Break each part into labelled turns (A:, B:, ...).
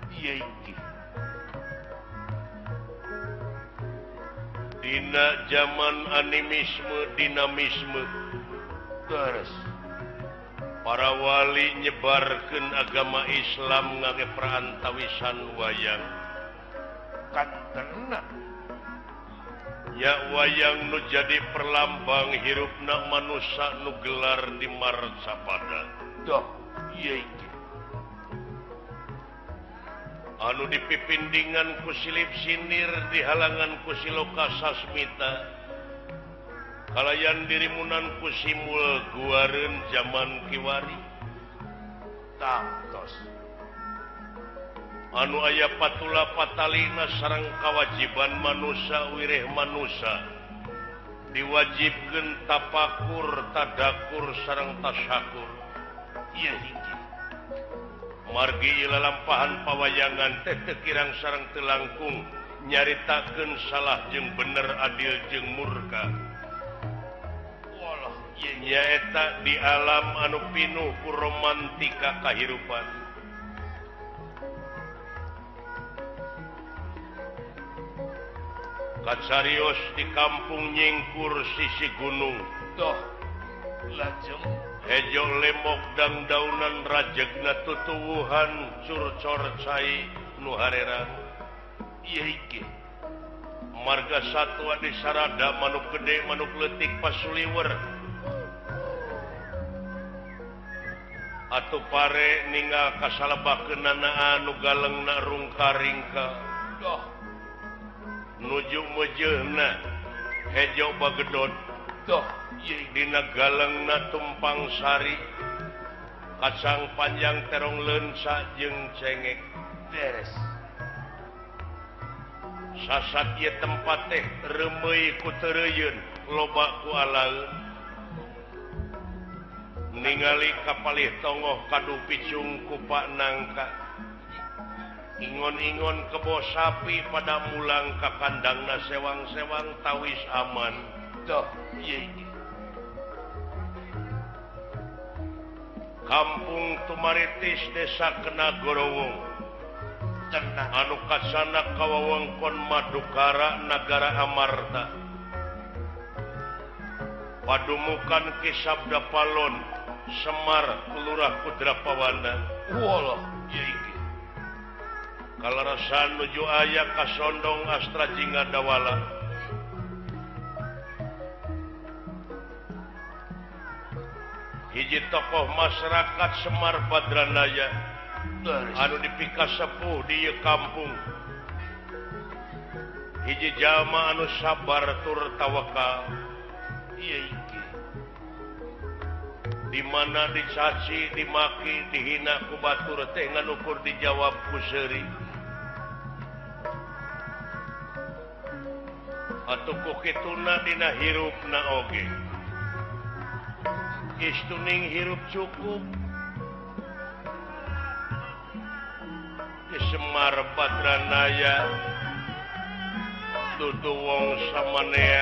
A: Iya iki.
B: Dina zaman animisme dinamisme
A: Terus
B: para wali nyebarkeun agama Islam ngage perantawisan wayang.
A: kan tenang.
B: Ya wayang nu jadi perlambang hirupna manusia nu gelar di marcapada.
A: Doh, iya iki.
B: Anu dipipindingan ku silip sinir dihalangan ku siloka sasmita. Kalayan dirimunan ku simul guareun zaman kiwari.
A: Tangtos.
B: Anu aya patula patalina sareng kawajiban manusia wireh manusia diwajibkeun tapakur tadakur sareng tasyakur.
A: Iya iki.
B: Margi lalampahan pawayangan teh teu kirang sareng teu langkung nyaritakeun salah jeung bener adil jeung murka.
A: Walah, iya
B: Nyaeta di alam anu pinuh ku romantika kahirupan. Kacarios di kampung nyingkur sisi gunung.
A: Doh. Lajeng
B: Hejo lemok dangdaunan rajegna tutuwuhan curcor cai nu harerang.
A: iya iki.
B: Marga satwa di sarada manuk gede manuk leutik pasuliwer. Atuh pare ninggal kasalebakeunana anu galengna rungka-ringka.
A: Doh.
B: Nuju mejeuna hejo bagedot.
A: Doh, iya iki.
B: Dina galengna tumpang sari kacang panjang terong leunsa jeung cengek.
A: Beres.
B: Sasat ieu tempat teh reumeuy ku teureuyun loba ku alaeun. Ningali kapalih tongoh kadu picung ku Pak Nangka. Ingon-ingon kebo sapi pada mulang ka kandangna sewang-sewang tawis aman.
A: Doh, iya iki.
B: Kampung Tumaritis Desa Kenagorowong
A: Tenang.
B: anu kasana kawewengkon Madukara Nagara Amarta. Padumukan Ki Sabda Palon Semar Lurah Kudrapawana.
A: Walah, iya iki.
B: Kalarasan nuju aya kasondong Astra Jingadawala. Hiji tokoh masyarakat Semar Badranaya
A: Beres.
B: anu dipika sepuh di ieu kampung. Hiji jalma anu sabar tur tawakal.
A: Iya iki.
B: Di mana dicaci, dimaki, dihina ku batur teh nganukur dijawab ku seuri. Atuh ku kituna dina hirupna oge. Istuning hirup cukup. Di Semar Badranaya dudu wong samanea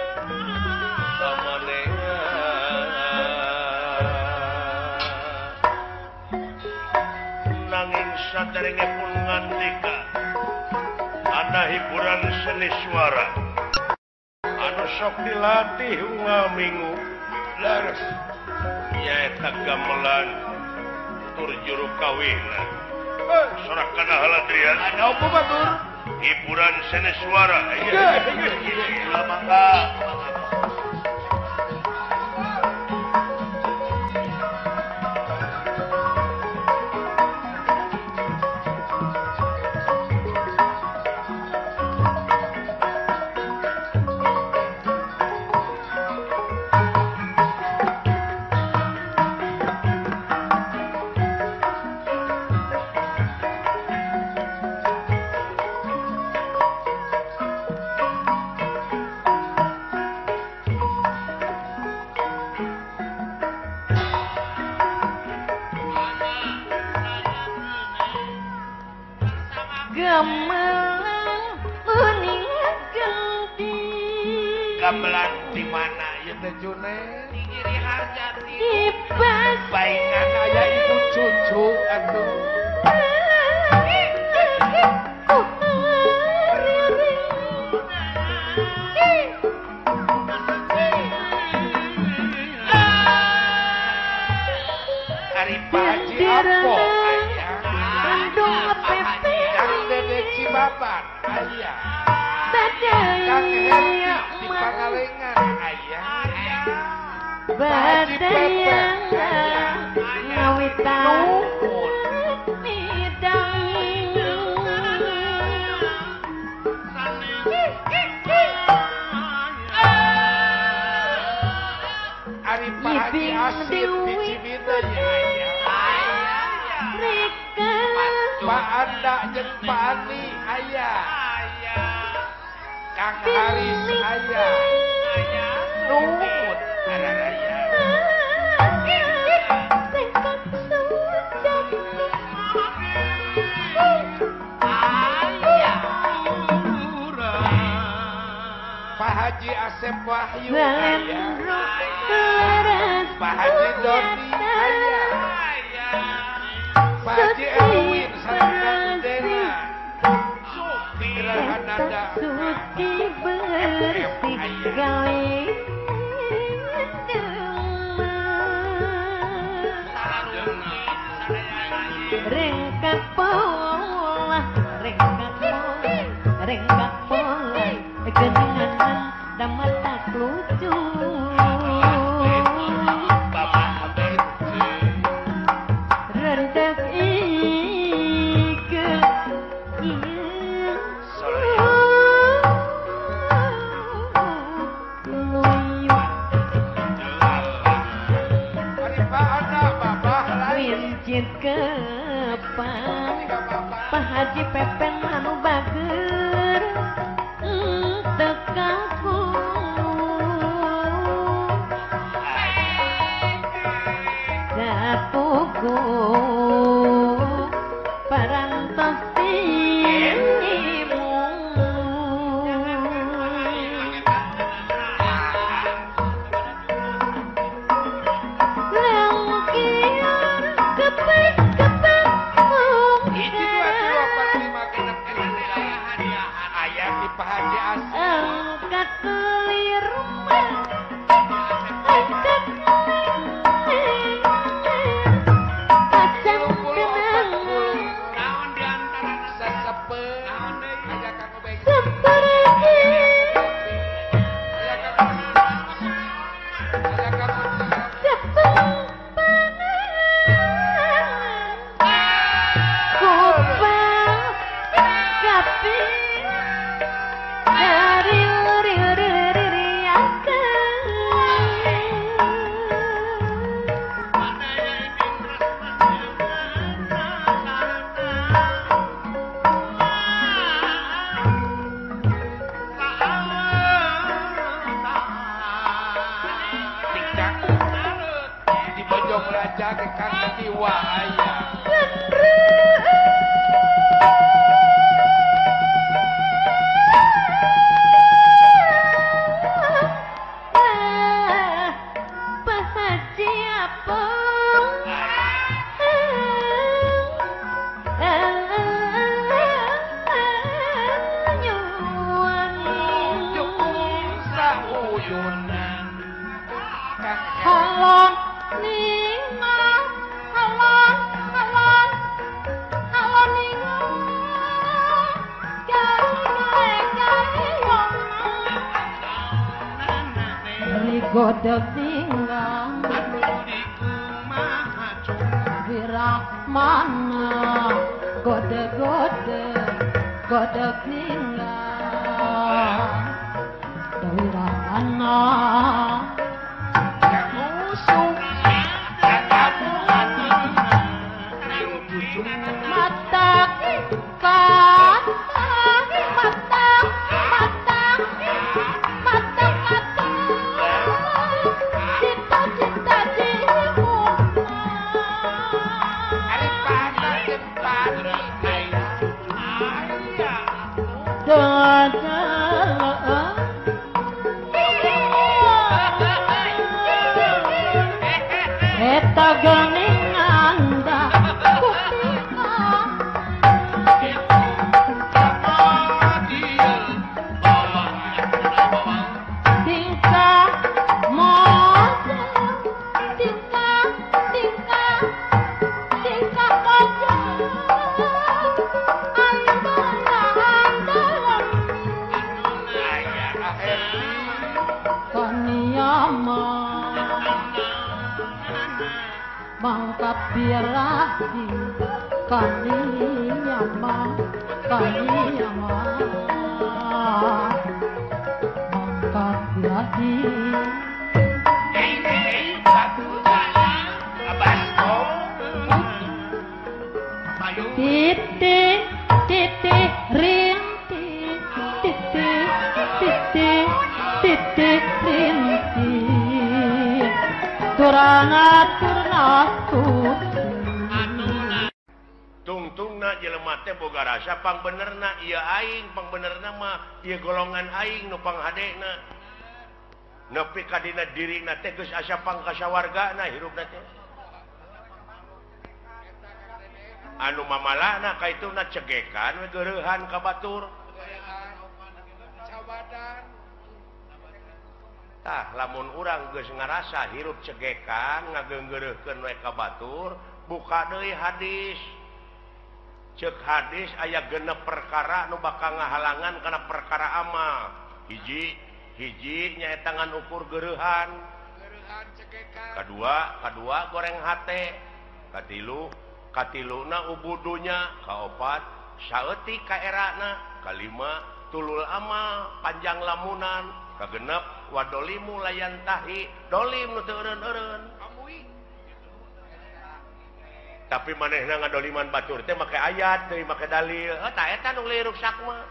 B: nanging saderengipun ngandika ada hiburan seni suara anu sok dilatih ngamingu
A: Laras.
B: nyaeta gamelan tur juru kawina. Sorakana haladrian
A: Ada apa batur?
B: hiburan seni suara.
A: Ulah mangga.
C: Gamelan uning genti
A: Gamelan di mana ya teh June?
C: di Giri Harjati di pas
A: Baingan aya ibu cucu atuh. Heri di Pangalengan ayah.
C: Badayang ngawitan
A: Ari Pak Haji Asif di Cibinong ayah. Pak Anda jeung Pak Ani ayah. Kang Haris ayah. Nuhun araraya. Pak Haji Asep Wahyu ayah. Pak Haji Doni ayah. Pak Haji Erwin Sarang Dena. Gerahananda
C: Suci bersih gawe Rengkat pola Keningan dan mata lucu Rendak ike Wincit kepan Pak Haji Pepen anu bager tekaku Jatuhku parantos timu Langkian kepek-kepek
A: ayah di Pak Haji Asif.
C: angkat kelir angkat kacang kenang
A: Sesepe ayah Kang Obeng.
C: seperti
A: Ayah Kang
C: kupang kapi dari
A: Tingkang di Bojong Raja ke Kang Ketiwa ayah.
C: Pak Haji apa
A: Jukung sauyunan Kang
C: Halon ningal halon ningal jari godok tinggal Wirak mana godok tinggal Wirak mana
A: Musung Kakamu
C: mata kan cita-cita jiwa
A: Ari Pana jeung Pani ayah.
C: dada eta geningan dah tingkah model tingkah wajah andalan mangkat birahi kaninyama mangkat birahi titik titik rintik titik titik titik rintik turangatur natur
B: tungtungna jelema teh boga rasa pangbenerna ieu aing pangbenerna mah ieu golongan aing nu panghadena nepi ka dina dirina teh geus asa pangkasawargana hirupna teh anu mamalahna kaituna cegekan we geurehan ka batur tah lamun urang geus ngarasa hirup cegekan ngageunggeureukkeun we ka batur buka deui hadis cek hadis aya genep perkara nu bakal ngahalangan kana perkara amal hiji nyaeta ngan ukur geurehan kadua goreng hate katiluna ubudunya kaopat saeutik ka erana kalima tulul amal panjang lamunan kagenep wadolimu layan tahi dolim nu teu eureun-eureun tapi manehna ngadoliman batur teh make ayat teh make dalil tah eta nu liruk sakma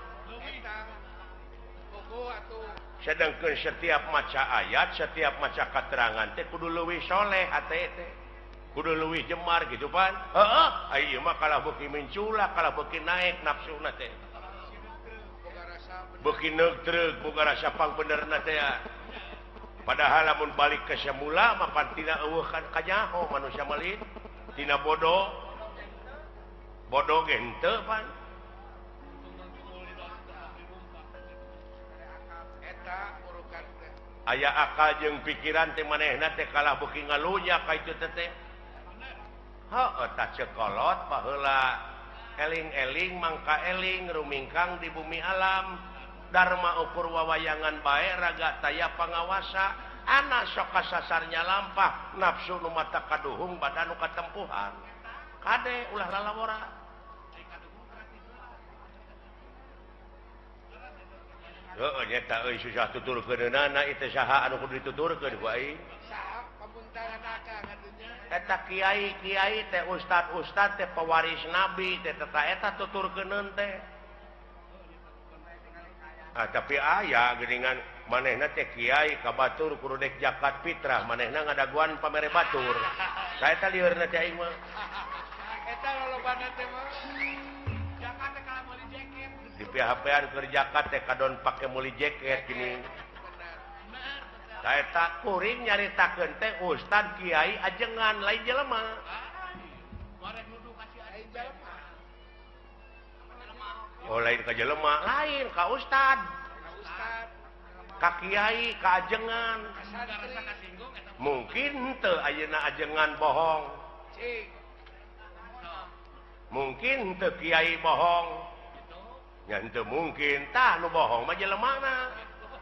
B: sedangkeun setiap maca ayat setiap maca katerangan teh kudu leuwih soleh hate teh kudu leuwih jemar gitu pan heeh ieu mah kalah beuki mencula kalah beuki naek nafsuna teh beuki neutreug boga rasa pangbenerna teh padahal lamun balik ke semula mah pan tina eueuh kanyaho manusia malin tina bodoh ge henteu pan aya akal jeung pikiran teh manehna teh kalah beuki ngalunya ka itu teh heuh tah cekolot baheula eling-eling mangka eling rumingkang di bumi alam dharma ukur wawayangan bae raga taya pangawasa anak sok kasasarnya lampah nafsu nu mata kaduhung badan nu katempuhan kade ulah lalawora heuh nyata euy susah tuturkeunana itu saha anu kudu dituturkeun ku aing saha pamuntahan akang atunya eta kiai teh ustad teh pewaris nabi teh eta tuturkeuneun teh tapi aya geuningan manehna teh kiai ka batur kudu dek zakat fitrah manehna ngadaguan pamere batur saeta liurna teh aing mah eta lolobana teh mah zakat teh kala meuli jaket di PHP-an keur zakat teh kadon pake meuli jaket gini saeta kuring nyaritakeun teh ustad kiai ajengan lain jelema goreng nuduh kasih aing jelema lain ka jelema lain ka ustad ka kiai ka ajengan mungkin teu ayeuna ajengan bohong mungkin teu kiai bohong nya teu mungkin tah nu bohong mah jelemana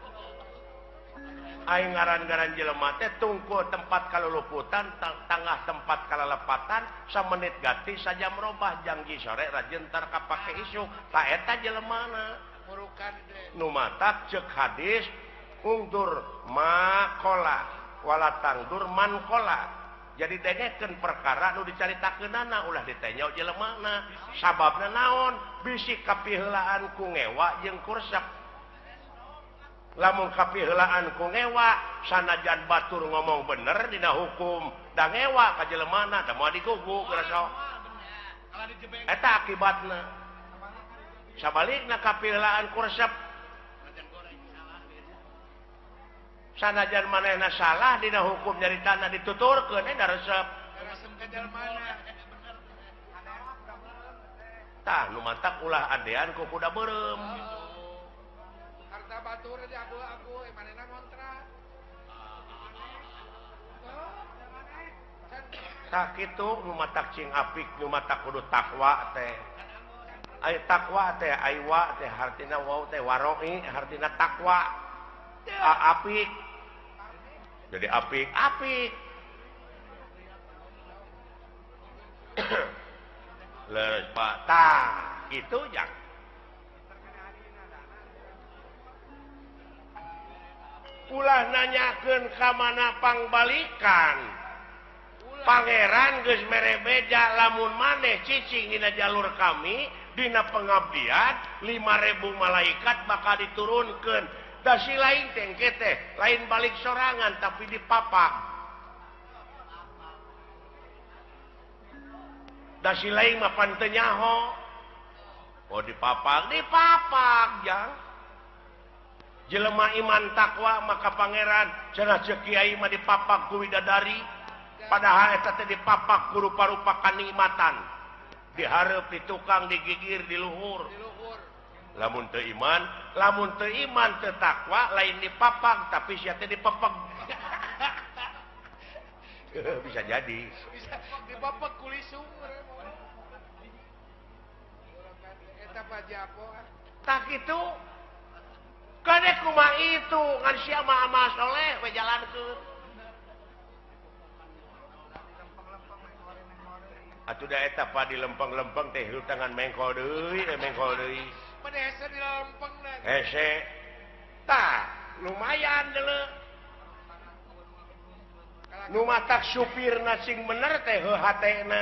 B: aing ngaran-ngaran jelema teh tungku tempat kaluluputan tangah tempat kalalepatan samenit ganti sajam robah janggi sore rajentar kapake isuk ta eta jelemana murukan nu matak ceuk hadis ungdur makola wala tangdur mankola jadi dengekeun perkara nu dicaritakeunana ulah ditenya jelemana sababna naon bisi kapiheulaan ku ngewa jeung kursep lamun kapiheulaan ku ngewa sanajan batur ngomong bener dina hukum da ngewa ka jelemana da moal diguguk rasa eta akibatna sabalikna kapiheulaan ku resep sanajan manehna salah dina hukum nyaritana dituturkeun da resep ka jelemana tah nu mantak ulah adean ku kuda beureum batur aja aku manehna ngontrak tah kitu nu matak cing apik nu matak kudu takwa teh ai takwa teh aiwa teh hartina wau teh waroi hartina takwa apik jadi apik leres Pak tah itu yang ulah nanyakeun ka mana pangbalikan Pangeran geus mere beja lamun maneh cicing dina jalur kami dina pengabdian 5.000 malaikat bakal diturunkeun da si lain tengke teh lain balik sorangan tapi dipapak da si lain mah pan teu nyaho oh dipapak jang jelema iman takwa maka pangeran cenah ceuk kiai mah dipapak ku widadari padahal eta teh dipapak ku rupa-rupa kanikmatan dihareup di tukang digigir di luhur lamun teu iman teu takwa lain dipapak tapi sia teh dipepeg bisa jadi
A: bisa dipapak kuli sumur eta pajapo
B: tak itu kade kumaha itu ngan sia mah amal soleh we jalankeun atuh da eta pa di lempeng-lempeng teh tangan mengkol deui
A: pada hese di lempeng na
B: hese tah lumayan deuleu nu matak supirna sing bener teh hatena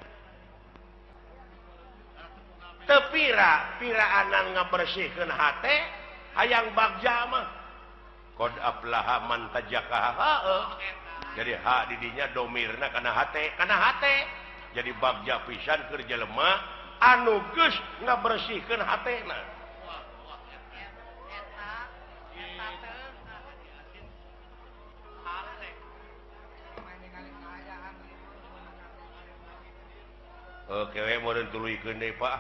B: teu piraanan ngabersihkeun hate hayang bagja mah qad aflaha man tajakaha jadi hak didinya domirna kana hate jadi bagja pisan keur jelema anu geus ngabersihkeun hatena oke we moreun tuluikeun deui Pak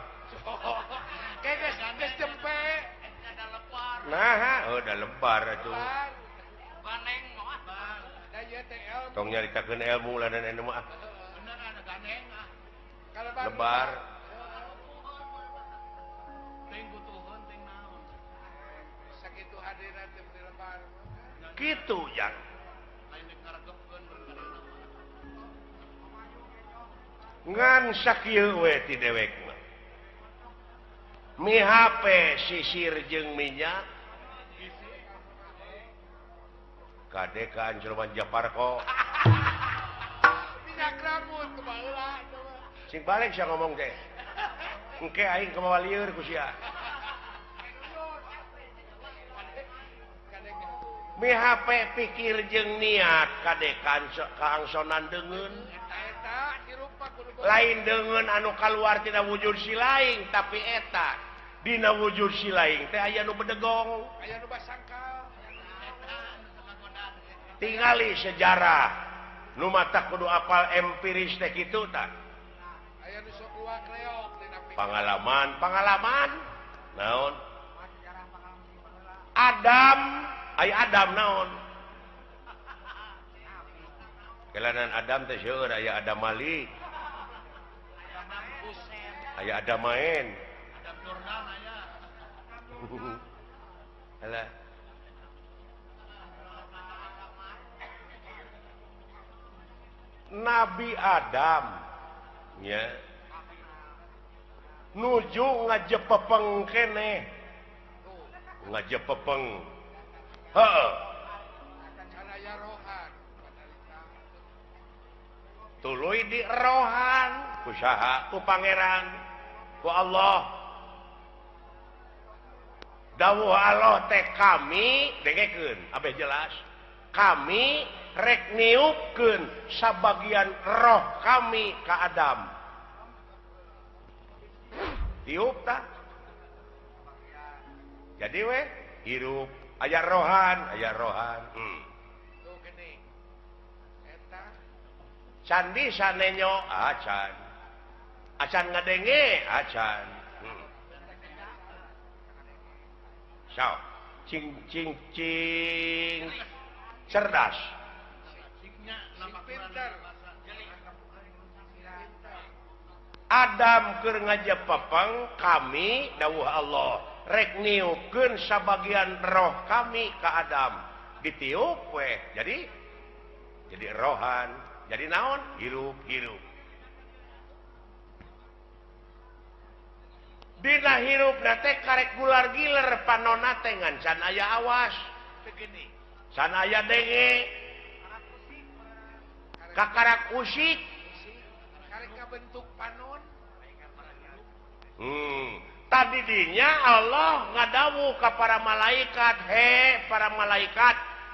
A: geus tempe ada lepar
B: nah da lebar atuh
A: baneng mah da ieu teh ilmu
B: tong nyaritakeun ilmu ladan anu mah
A: bener ada ganeng
B: lebar
A: ting butuheun ting naon sakitu hadiran teh lebar
B: kitu yang
A: lain dikaregepkeun
B: ngan sakieu we ti dewek mah mi HP sisir jeung minyak kade ka Anjurman Japarko
A: minyak rambut kebaheula
B: sing balik sia ngomong teh engke aing kumaha lieur ku sia mi HP pikir jeung niat kade kaangsonan deungeun
A: eta dirupa kudu
B: lain deungeun anu kaluar tina wujud si laing tapi eta dina wujud si laing teh aya nu bedegong
A: aya nu basangkal
B: tingali sejarah nu mata kudu apal empiris teh kitu tah
A: aya nu sok luak leok dina
B: pengalaman naon Adam naon kelanan Adam teh seueur aya Adam Malik aya Adam main
A: Adam Jordan aya
B: alah Nabi Adam nya nuju ngajepepeng keneh ngajepepeng heueuh
A: kana aya rohan
B: tuluy di rohan ku saha ku pangeran ku Allah dawuh Allah teh kami dengekeun abeh jelas kami rek niupkeun sabagian roh kami ka Adam tiup tah jadi we hirup aya rohan
A: tuh gini eta
B: candi sanenyo acan ngadenge acan so cing cerdas
A: pinter
B: Adam keur ngajepepeng kami dawuh Allah rek niupkeun sabagian roh kami ka Adam ditiup we jadi rohan jadi naon hirup dina hirupna teh karek gular giler panonna teh ngan can aya awas can aya denge kakarak usik
A: karek bentuk panon
B: tadi dinya Allah ngadawu ka para malaikat para malaikat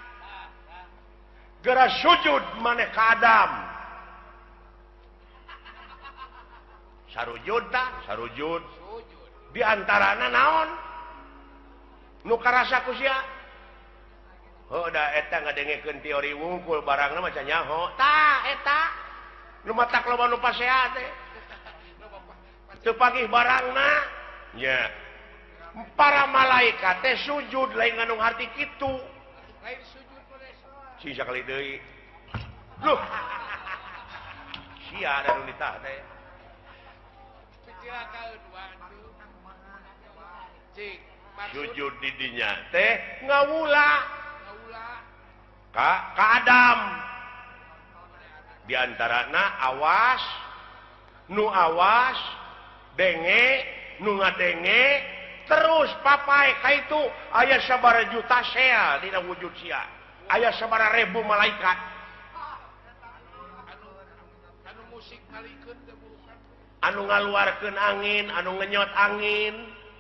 B: geura sujud maneh ka Adam sarujud di antarana naon nu karasa ku sia da eta ngadengekeun teori wungkul barangna maca nyaho tah eta nu matak loba nu pasehat teh teu pagih barangna nya para malaikat teh sujud lain ngandung harti kitu
A: lain sujud pada sholat
B: si sakali deui loh sia da nu ditah teh
A: picilakaeun waduh cik
B: sujud di dinya teh ngawula ka Adam di antarana awas nu awas denge nu ngadenge terus papai kaitu aya sabaraha juta sel dina wujud sia aya sabaraha ribu malaikat
A: anu musik ngalikeun teh bukan
B: anu ngaluarkeun angin anu ngenyot angin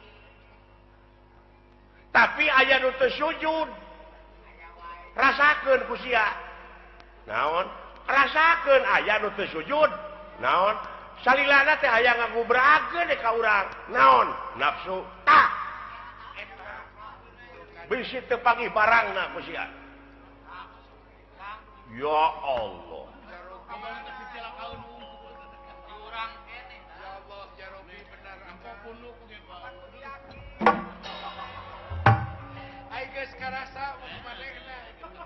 B: tapi aya nu teu sujud rasakeun ku sia naon rasakeun aya nu teu sujud naon salilana teh aya ngagubrakeun ka urang naon nafsu tah eta bisi teu pagih barangna ku sia ya Allah
A: ya Allah ya Rabbi benar apapun nu ku ai geus karasa manehna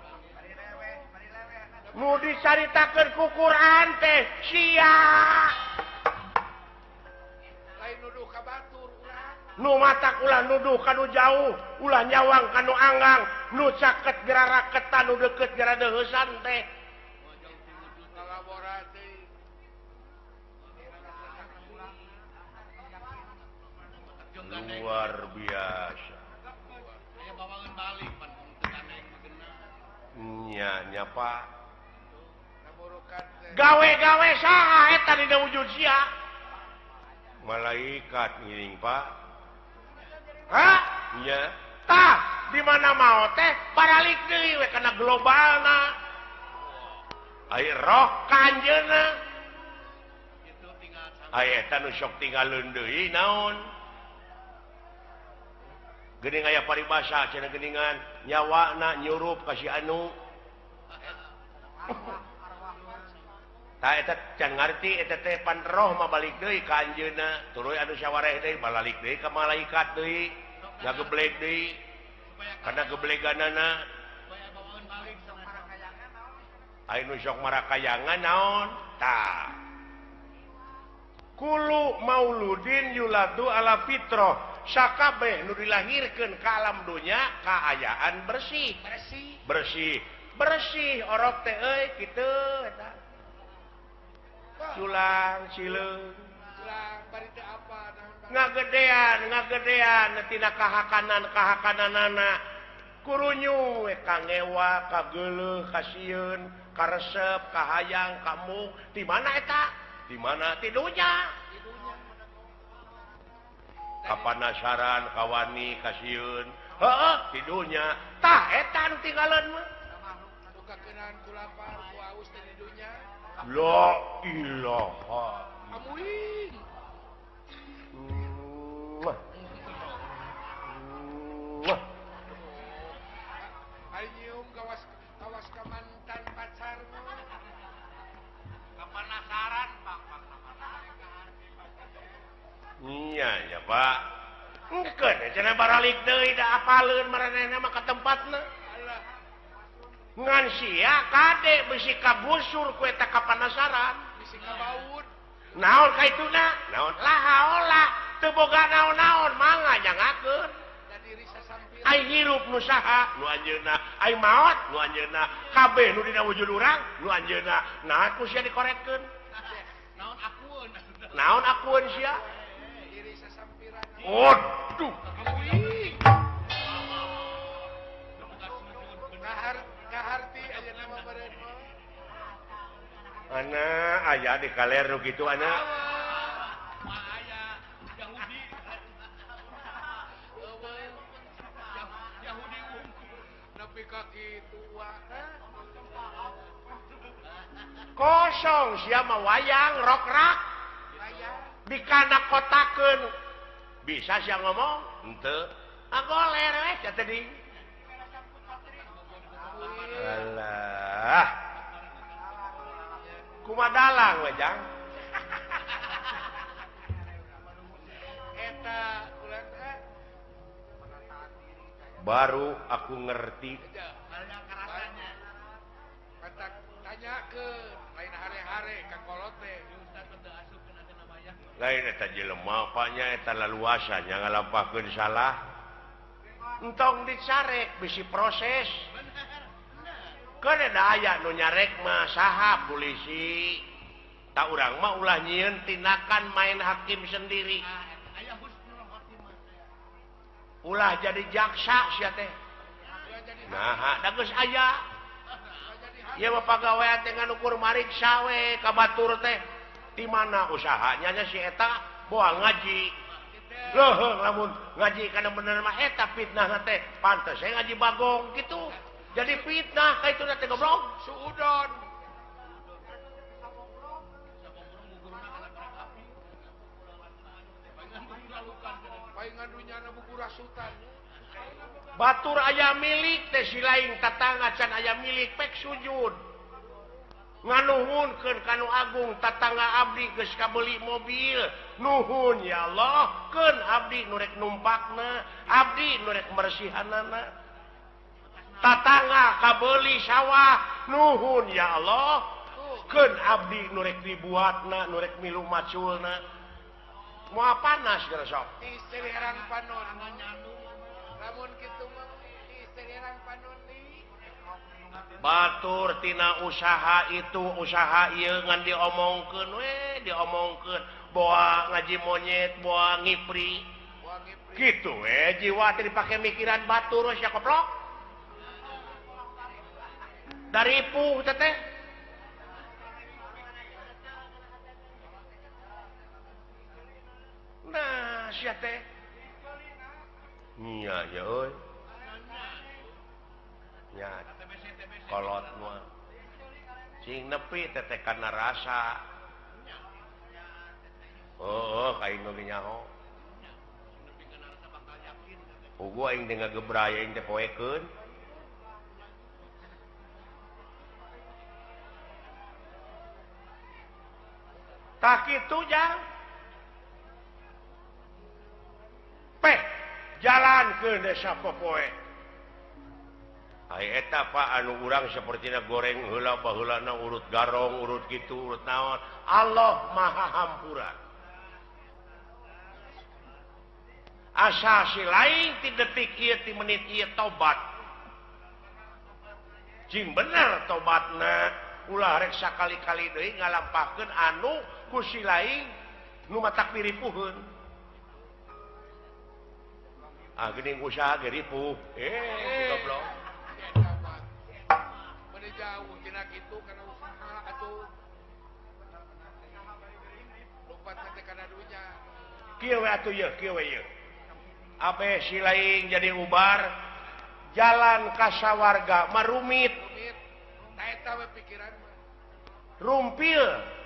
B: nu dicaritakeun ku Quran teh sia
A: lain nuduh ka batur urang
B: nu matak ulah nuduh kanu jauh ulah nyawang kanu anggang nu caket geura raketan nu deukeut geura deuheusan teh
A: kolaborasi
B: luar biasa
A: aya bawangan balik pan tekaneng magena
B: nya Pak
A: namurukan teh
B: gawe-gawe saha eta dina wujud sia malaikat ngiring Pak hah nya tah di mana mau teh baralik deui we kana globalna aya roh kanjeuna
A: itu tinggal
B: aya eta nu sok tinggalin deui naon geuning aya paribasa cenah geuningan nyawana nyurup ka si anu tah eta can ngarti eta teh pan roh mah balik deui ka anjeunna tuluy anu sawareh deui balik deui ka malaikat deui ngageblek deui kana gebleganana aya nu sok marakayangan naon tah kulu mauludin yuladu ala fitrah sakabeh nu dilahirkeun ka alam dunya kaayaan bersih orok teh euy kitu eta culang cileung
A: ulang bari teh apa
B: ngagedean tina kahakananana kurunyu we kangewa kageuleuh kasieun karesep kahayang kamu di mana eta di mana ti dunya kapanasaran kawani kasieun heeh ti dunya tah eta nu tinggalan mah
A: anu kakeunaan ku lapar ku aus teh di dunya
B: la ilaha
A: amuing ai nyium kawas ka mantan pacar kapanasaran Pak
B: iya ya Pak engkeun cenah baralik deui da apaleun maranehna mah ka tempatna
A: Allah
B: ngan sia kade bisi kabusur ku eta kapanasaran
A: bisi kabaud
B: naon kaituna naon lahaola teu boga naon-naon mangga jangakeun
A: da diri sasampir
B: ai hirup nu saha nu anjeunna ai maot nu anjeunna kabeh nu dina wujud urang nu anjeunna naon ku sia dikorekkeun
A: naon akueun
B: naon akueun sia
A: diri sasampiran
B: Waduh.
A: Kaharti aja nama badan mah.
B: Anak aya di kaler nu kitu anak.
A: Tapi kaki tua.
B: Kosong sia mah wayang rokrak. Dikana kotakeun. Bisa sia ngomong? Henteu. Agoler we ca teuing. Alah. Kumadalang we jang.
A: Eta ulah
B: Baru aku ngerti.
A: tanya ke lain hare-hare ka kolot teh.
B: Lain eta jelema apanya eta laluasa nya ngalampakeun salah. Entong dicarek bisi proses. Keun da aya nu nyarek mah saha polisi. Ta urang mah ulah nyieun tindakan main hakim sendiri. Ulah jadi jaksa sia teh. Nah, da geus aya. Ieu mah pagawean teh nganukur mariksa we ka batur teh. Di mana usahanya nya si eta boa ngaji. Leuheung lamun ngaji kana bener mah eta fitnah teh. Pantes saya ngaji bagong gitu. Jadi fitnah ka itu teh goblok.
A: Suudon. Paingan dunyana buku rasutan.
B: Batur aya milik teh si lain tatangga can aya milik pek sujud. Nganuhunkeun kanu agung tatangga abdi geus kabeli mobil. Nuhun ya Allah, keun abdi nu rek numpakna, abdi nu rek bersihanana. Tatangga kabeli sawah, nuhun ya Allah, keun abdi nu rek dibuatna, nu rek milu maculna. Moal panas geus sok.
A: Istri herang panon. Lamun kitu mah istri herang panon di.
B: Batur tina usaha itu usaha ieu ngan diomongkeun we diomongkeun boa ngaji monyet boa ngipri kitu we jiwa teh dipake mikiran batur sia koplok dari pu teh nah sia teh nya ya euy nya kolot mah cing nepi teteh karena rasa kain nu nyaho ugu aing teh ngagebraya aing teh poekeun tak kitu jang peh jalankeun desa popoe. Ai eta Pak anu urang sapertina goreng heula baheulana urut garong, urut kitu, urut naon. Allah Maha Hampura. Asa si lain ti detik ieu ti menit ieu tobat. Cing bener tobatna ulah rek sakali-kali deui ngalampahkeun anu ku si lain nu matak diripuheun. Ah geuning usaha ge ripuh. Goblok.
A: Jauh tina kitu kana usaha atuh. Lompat teh kana dunya.
B: Kieu we atuh ieu, kieu we ieu. Ape si lain jadi ubar jalan ka sawarga marumit.
A: Tah eta we pikiran mah.
B: Rumpil.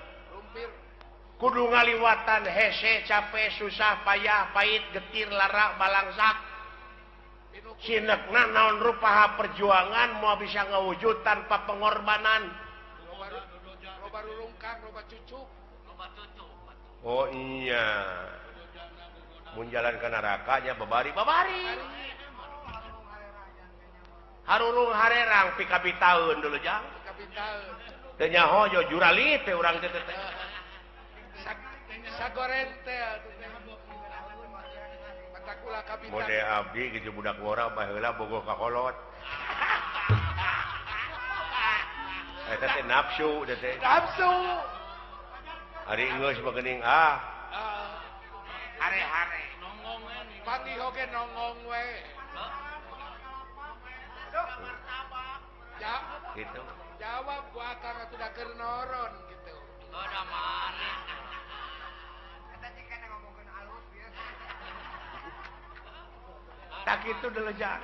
B: Kudu ngaliwatan hese, capek, susah, payah, pahit, getir, lara, balangsak. Sinekna naon rupaha perjuangan mau bisa ngawujud tanpa pengorbanan.
A: Loba rulungkang, loba cucuk.
B: Oh iya. Mun jalan ka neraka nya babari. Harurung harerang pika bitaeun dulu jang.
A: Pika bitaeun.
B: Teu nyaho jo jurali teh urang teh teh.
A: Sagoren teh atuh teh. Matakula ka bitaeun.
B: Mode abdi gitu budak ngora baheula bogoh ka kolot. Eta teh nafsu teh.
A: Nafsu.
B: Ari geus bageuning
A: Hare-hare. Panggih oge nongong we.
B: Gitu.
A: Jawab ku akang atuh da keur noron gitu.
D: Udah mari.
B: Tak itu delejak.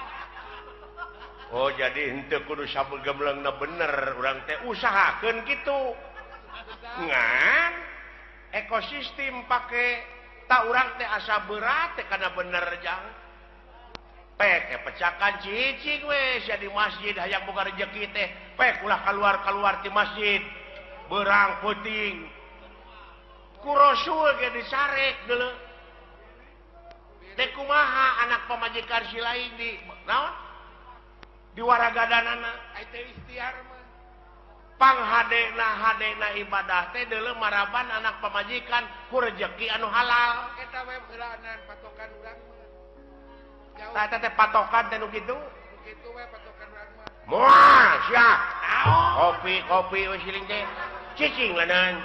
B: Oh jadi henteu kudu sabegemleungna bener urang teh usahakeun kitu. Ngan ekosistem pake tak urang teh asa berat teh kana bener jang. Pek pecakan cicing we sia di masjid hayang boga rezeki teh pek ulah keluar ti masjid berang puting ku rasul ge disarek deuleu teh kumaha anak pamajikan si lain di naon di waragadanana
A: Ai teh ikhtiar mah.
B: panghadena ibadah teh deuleu maraban anak pamajikan ku rezeki anu halal
A: Eta we heulaanan patokan urang mah. Jauh
B: tah teh patokan teh nu kitu
A: kitu we patokan urang mah.
B: moal sia kopi we siling teh cicing lanan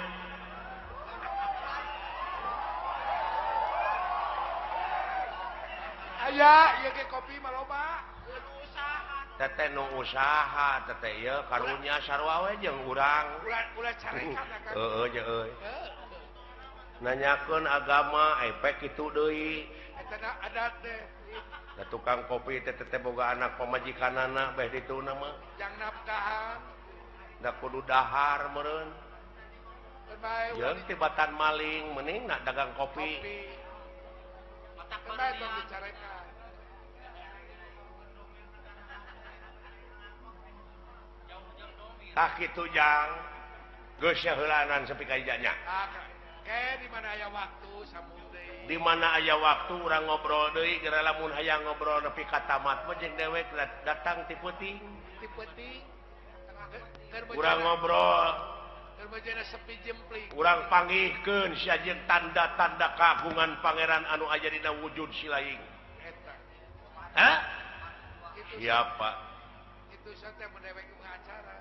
A: Aya ieu ge kopi mah loba.
B: teteh nu usaha teteh ieu karunya sarua we jeung urang
A: Ulah carekan akang.
B: heueuh jeung euy nanyakeun agama pek kitu deui
A: Eta adat teh
B: da tukang kopi teh teteh boga anak pamajikanana beh dituna mah
A: jang nafkahan.
B: da kudu dahar meureun
A: Keur bae
B: jeung tibatan maling mending nak dagang kopi
A: kopi. Keur bae tong dicarekan.
B: tah kitu jang geus heulanan sepi ka ijanya
A: Kayak di mana aya waktu sambung deui.
B: di mana aya waktu urang ngobrol deui geura lamun hayang ngobrol nepi ka tamat mah jeung dewek datang ti peuting
A: Ti peuting. Keur
B: urang ngobrol
A: keur beujana sepi jempling.
B: urang panggihkeun sia jeung tanda-tanda kagungan pangeran anu aya dina wujud si laing
A: Eta.
B: hah
A: Itu
B: siapa
A: itu teh mendewek acara.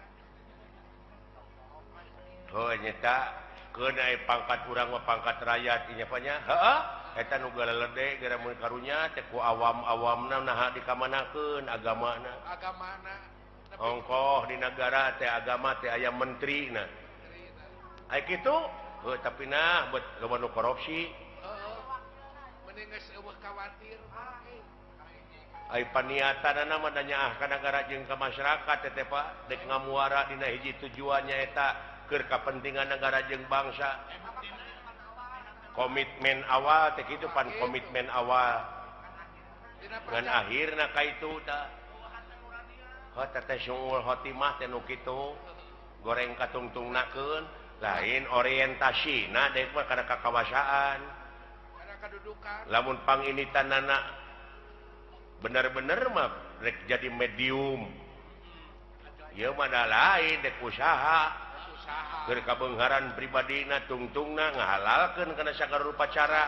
B: oh nyata keun aya pangkat urang mah pangkat rakyat inya panya heeh eta nu galelede gara mun karunya teh ku awam-awamna naha dikamanakeun agamana
A: Agamana.
B: ongkoh di negara teh agama teh aya menterina aya kitu tapi nah bet loba nu korupsi
A: Heeh. Mending geus eueuh khawatir.
B: aya paniatanna mah da nyaah ka nagara jeung ka masyarakat teh Pak dek ngamuara dina hiji tujuannya eta keur kapentingan negara jeung bangsa komitmen awal teh kitu pan komitmen awal
A: Dina
B: ngan akhirna ka itu da teteh syungul khotimah teh nu kitu goreng katungtungnakeun lain orientasina dek mah kana kakawasaan
A: Karena kedudukan.
B: lamun panginitanana bener-bener mah rek jadi medium ieu mah da lain dek usaha
A: Usaha.
B: keur kabeungharan pribadina tungtungna ngahalalkeun kana sagala rupa cara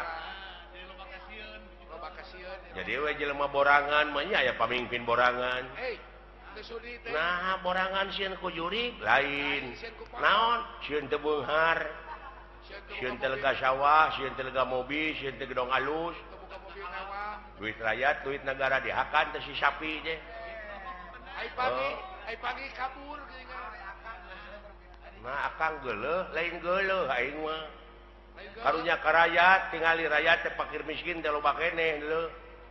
A: Loba kasieun.
B: jadi we jelema borangan mah nya aya pamimpin borangan
A: Hei, geus sudi teh.
B: nah borangan sieun ku jurig lain naon sieun teu beunghar sieun teu lega sawah sieun teu lega mobil sieun teu gedong alus
A: Buka mobil mewah.
B: duit rakyat duit negara dihakan teu si sapi je
A: Ai pagi kabur geuning.
B: nah akang geuleuh lain geuleuh aing mah karunya ka rakyat tingali rakyat teh fakir miskin teh loba keneh deuleuh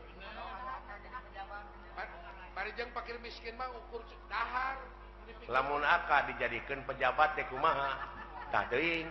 A: Bari jeung fakir miskin mah ukur dahar.
B: lamun aka dijadikeun pejabat teh kumaha tah teuing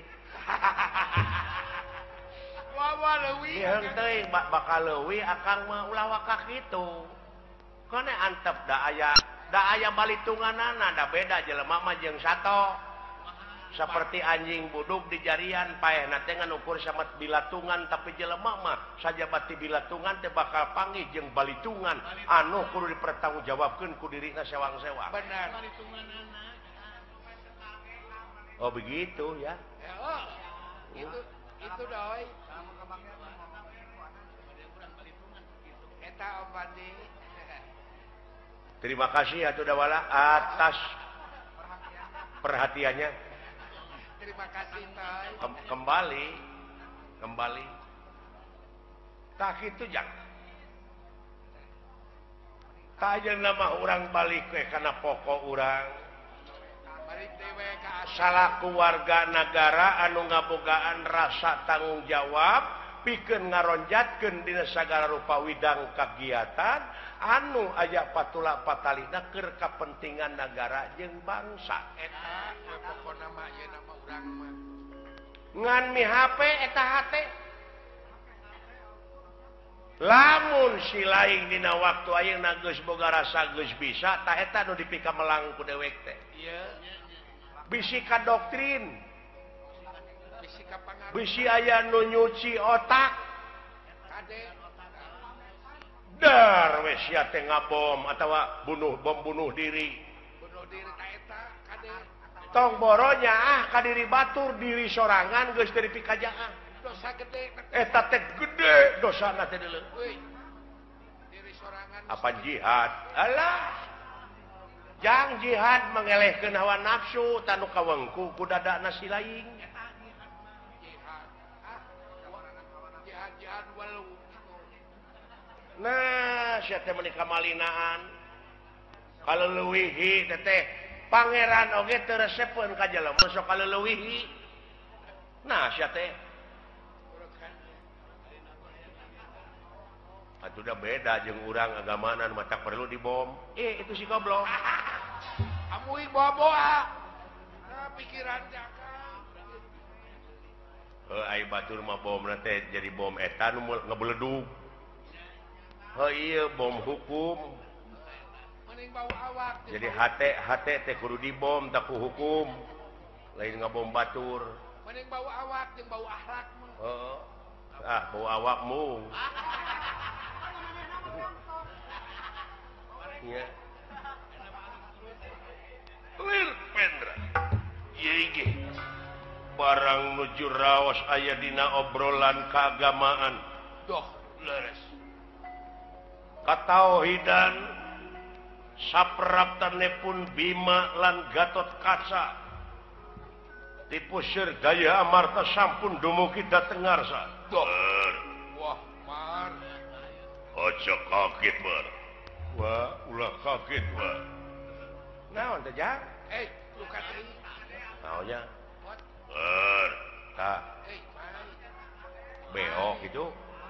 A: Wawa leuwih.
B: ieu teuing bakal leuwih akang mah ulah waka kitu kone antep da aya balitunganana da beda jelema mah jeung sato seperti anjing buduk di jarian paehna teh ngukur samet bilatungan tapi jelema mah sajabat ti bilatungan teh bakal panggih jeung balitungan anu kudu dipertanggungjawabkeun ku dirina sewang-sewang
A: Benar.
B: oh begitu ya
A: Ya, oh. Itu doi. Eta Om Bandi.
B: terima kasih atuh dawala atas perhatiannya
A: Terima kasih Toy.
B: kembali tak itu jangan tajam nama orang balik karena pokok orang salah keluarga negara anu ngabogaan rasa tanggung jawab pikeun ngaronjatkeun dina sagala rupa widang kegiatan anu aya patula patalina keur kapentingan negara jeung bangsa
A: eta pokokna mah ieu nama urang mah
B: ngan mi HP eta hate lamun si lain dina waktu ayeuna geus boga rasa geus bisa tah eta nu dipika melang ku dewek teh
A: ieu
B: bisi ka doktrin
A: bisi ka pangaruh
B: bisi aya nu nyuci otak
A: kade
B: dar we sia teh ngabom atawa bom bunuh diri
A: ta eta kade
B: tong boronya ka diri batur diri sorangan geus teu dipikajaan
A: dosa gede
B: eta teh gede dosana teh deuleu
A: euy diri sorangan
B: apa jihad alah jang jihad mengelehkeun hawa nafsu tanu kawengku ku dadana si laing
A: jihad walau
B: nah sia teh meuni kamalinaan kaleuweuhi teh pangeran oge teu resepkeun ka jelema sok kaleuweuhi nah sia teh atuh da beda jeung urang agamana nu mata perlu dibom itu si goblok
A: amuing boa-boa pikiran jakang
B: ai batur mah bomna teh jadi bom eta nu ngebeledug iya bom hukum
A: mending bau awak
B: jadi hate teh kudu dibom tak ku hukum lain ngabom batur
A: mending bau awak jeung bau akhlak mah
B: bau awakmu ya lir pendra ieu barang nuju raos aya dina obrolan keagamaan
A: doh leres
B: katauhidan sapraptanepun Bima lan Gatot Kaca tipusir daya amarta sampun dumugi dateng ngarsa
A: doh wah mar
B: aja kaget bar wah ulah kaget bar naon teh jang
A: lu katri
B: naonnya
A: what
B: bar ta
A: mai
B: beok itu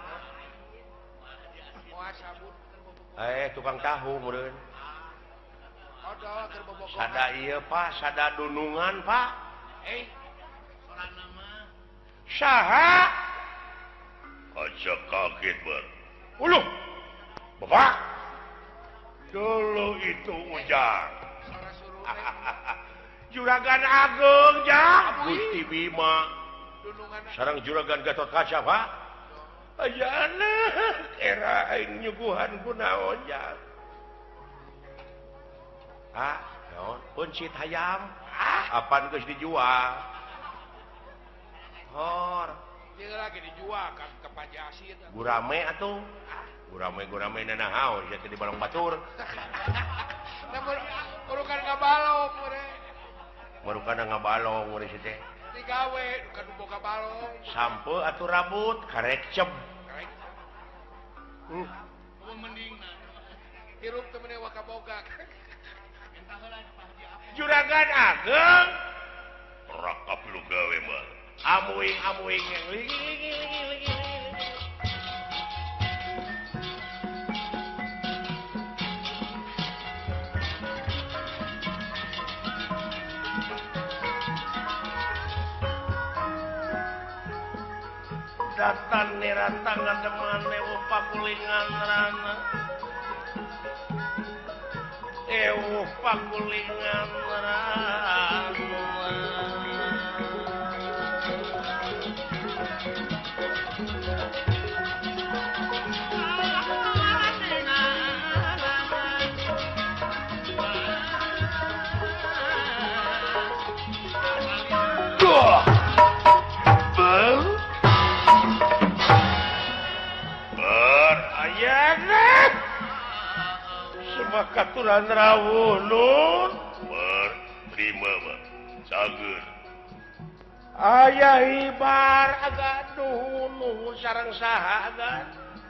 A: moal sabut
B: tukang tahu meureun
A: odol keur bobogohan
B: sada ieu Pak sada dunungan Pak
A: soranna mah
B: saha aja kaget bar uluh Bapak dulu itu ujang
A: sora suruh
B: Juragan Agung jang Gusti Bima
A: dunungan
B: sareng Juragan Gatot Kaca Pak ayana era aing nyuguhan kunaon jang naon puncit hayam apaan geus dijual hor
A: ieu lagi dijual kan ke Pajasit
B: gurame atuh gurame nanahaun sia di balong batur
A: namun urukan ngabalong mure
B: marukana ngabalong mure si teh
A: digawe kan boga balong
B: sampe atuh rambut karek cem
A: mendingna hirup teu meuneu wakaboga
B: Juragan Ageng rakap lu gawe mah amuing yang ligi datan nirata ngademane pakulingan rana pakulingan rana katuran rawuhun berterima cager ayah ibar agak nuhun sareng saha agak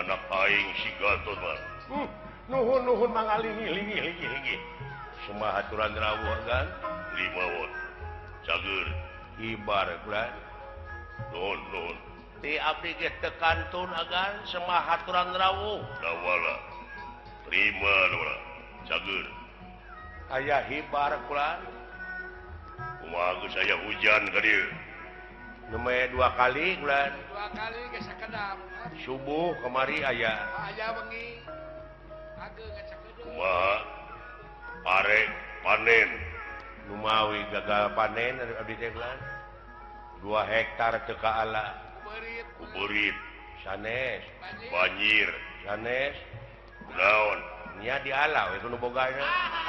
B: anak aing si Gatot mah. Nuhun mangalingi. Semua aturan rawuh kan 5 watt. Cager ibar kan. Nun. Ti abdi ge tekantun agan semua aturan rawuh. Dawala. Terima dawala. Cager. Aya hibar kulan. Kumaha geus aya hujan ka dieu. Nemeh 2 kali kulan.
A: 2 kali geus sakedap.
B: Subuh kemari aya.
A: Aya wengi. Ageung sakedeung.
B: Kumaha? Arek panen. Numawi gagal panen abdi teh kulan. 2 hektar teu kaala. Kuberit. Sanes. Banjir. Sanes. Naon? Nya dialah we kudu bogana.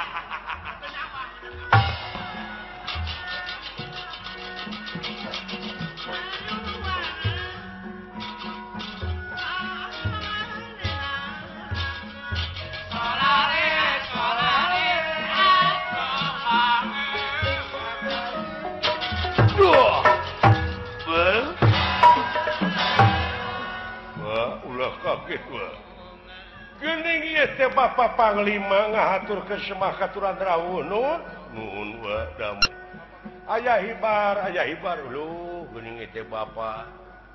B: Kaget wah. Geuning ieu teh Bapak Panglima ngahaturkeun semah katuran rawuh nuhun wah damel. Aya hibar lu geuning ieu teh Bapak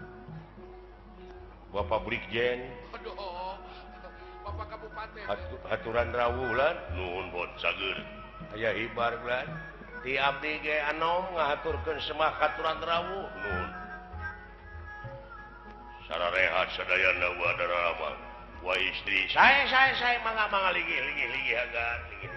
B: Brigjen.
A: Aduh. Bapak Kabupaten.
B: Aturan rawuh lan nuhun bot sageur. Aya hibar lan ti abdi ge anom ngahaturkeun semah katuran rawuh nuhun. Sararehat sadayana wa darama wa istri saya mangga ligi agan ligi.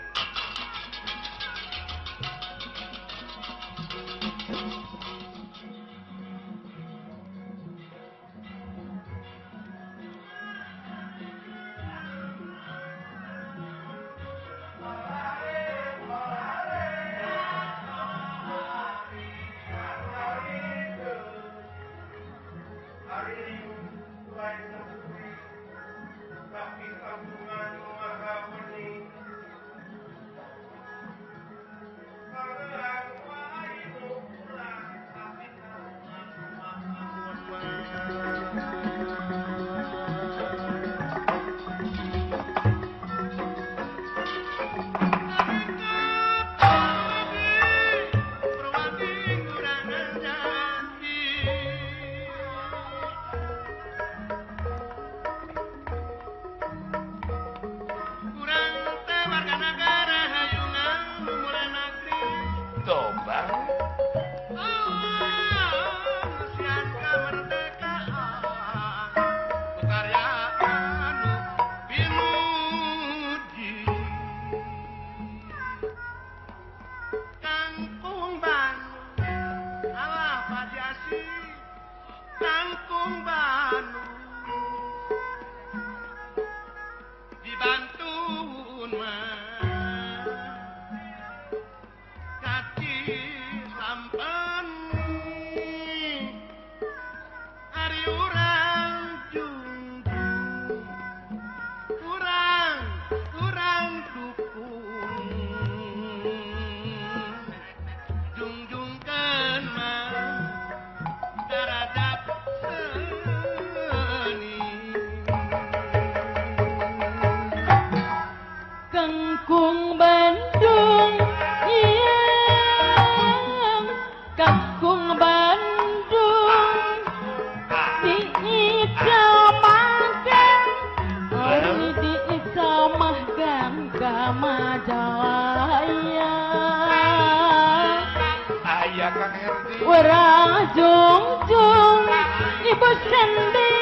C: Orang jungjung ibu sendi,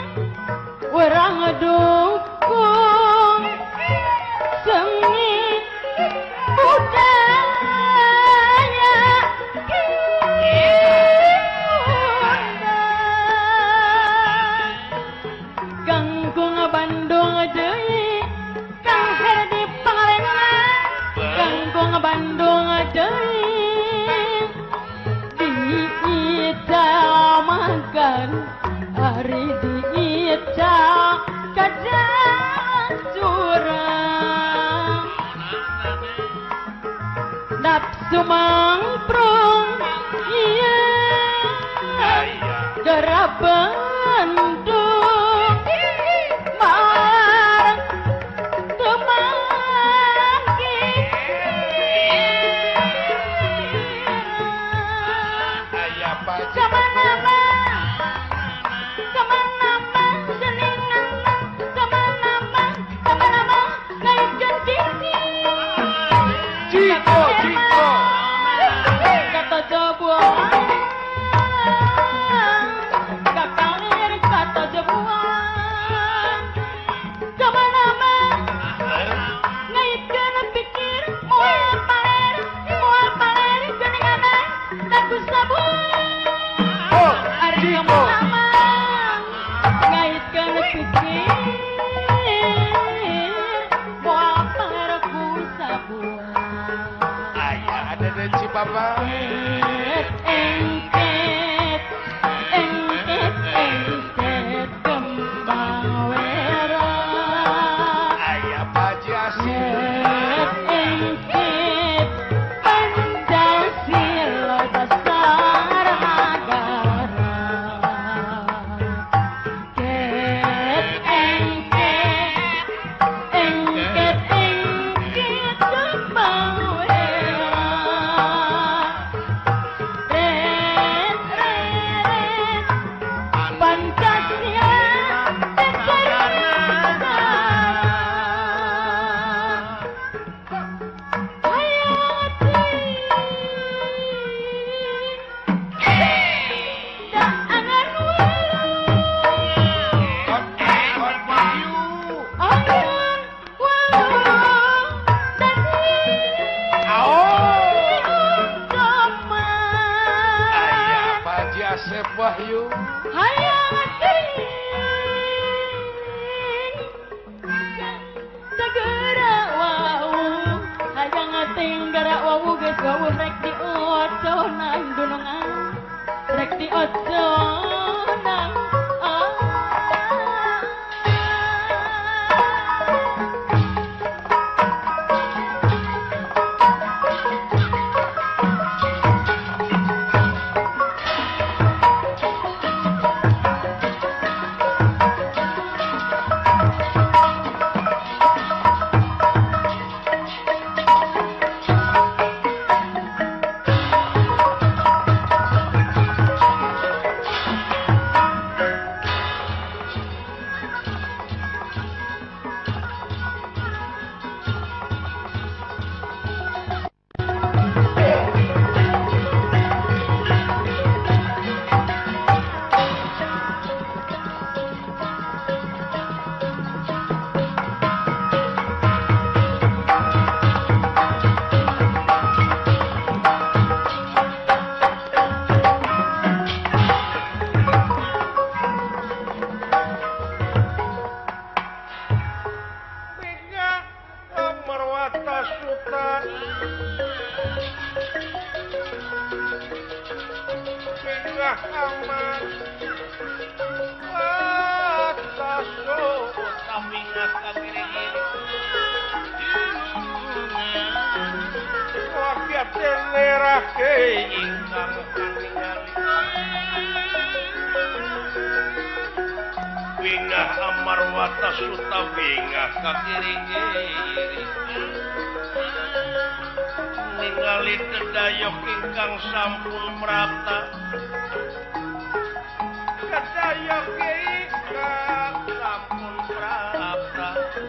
C: orang dukung seni budaya Kangkung Bandung deui Kang Herdi Panglena Kangkung Bandung deui makan hari diica kadang curang nafsu mangprung iya gerab Bandung sebuah kakalir kata sebuah kemana ngaitkan pikir mual paler geninganan lagu sabuah ari kemana ngaitkan pikir mual paler ku sabuah
A: Ada dan si Papa.
C: Engket kembang wera.
A: Ayah Haji Asin.
C: Engket Pancasila dasar negara. Ket engket kembang wera. Pancasila dasar negara.
A: Ayah Haji Asep Wahyu.
C: Rek di ojo nang gunungan rek di ojo nang
B: Bingah amarwata suta bingah kakiring-kiring ningali dedayok ingkang sampun merata dedayok ingkang sampun merata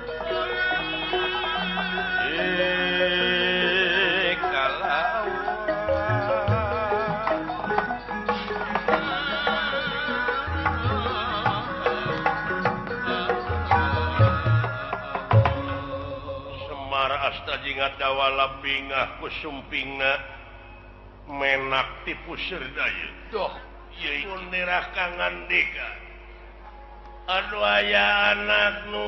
B: Jingat dawala bingah kusumpingna menak tipu serdaya
A: Duh,
B: pun nirah kangan deka aduh aya anak nu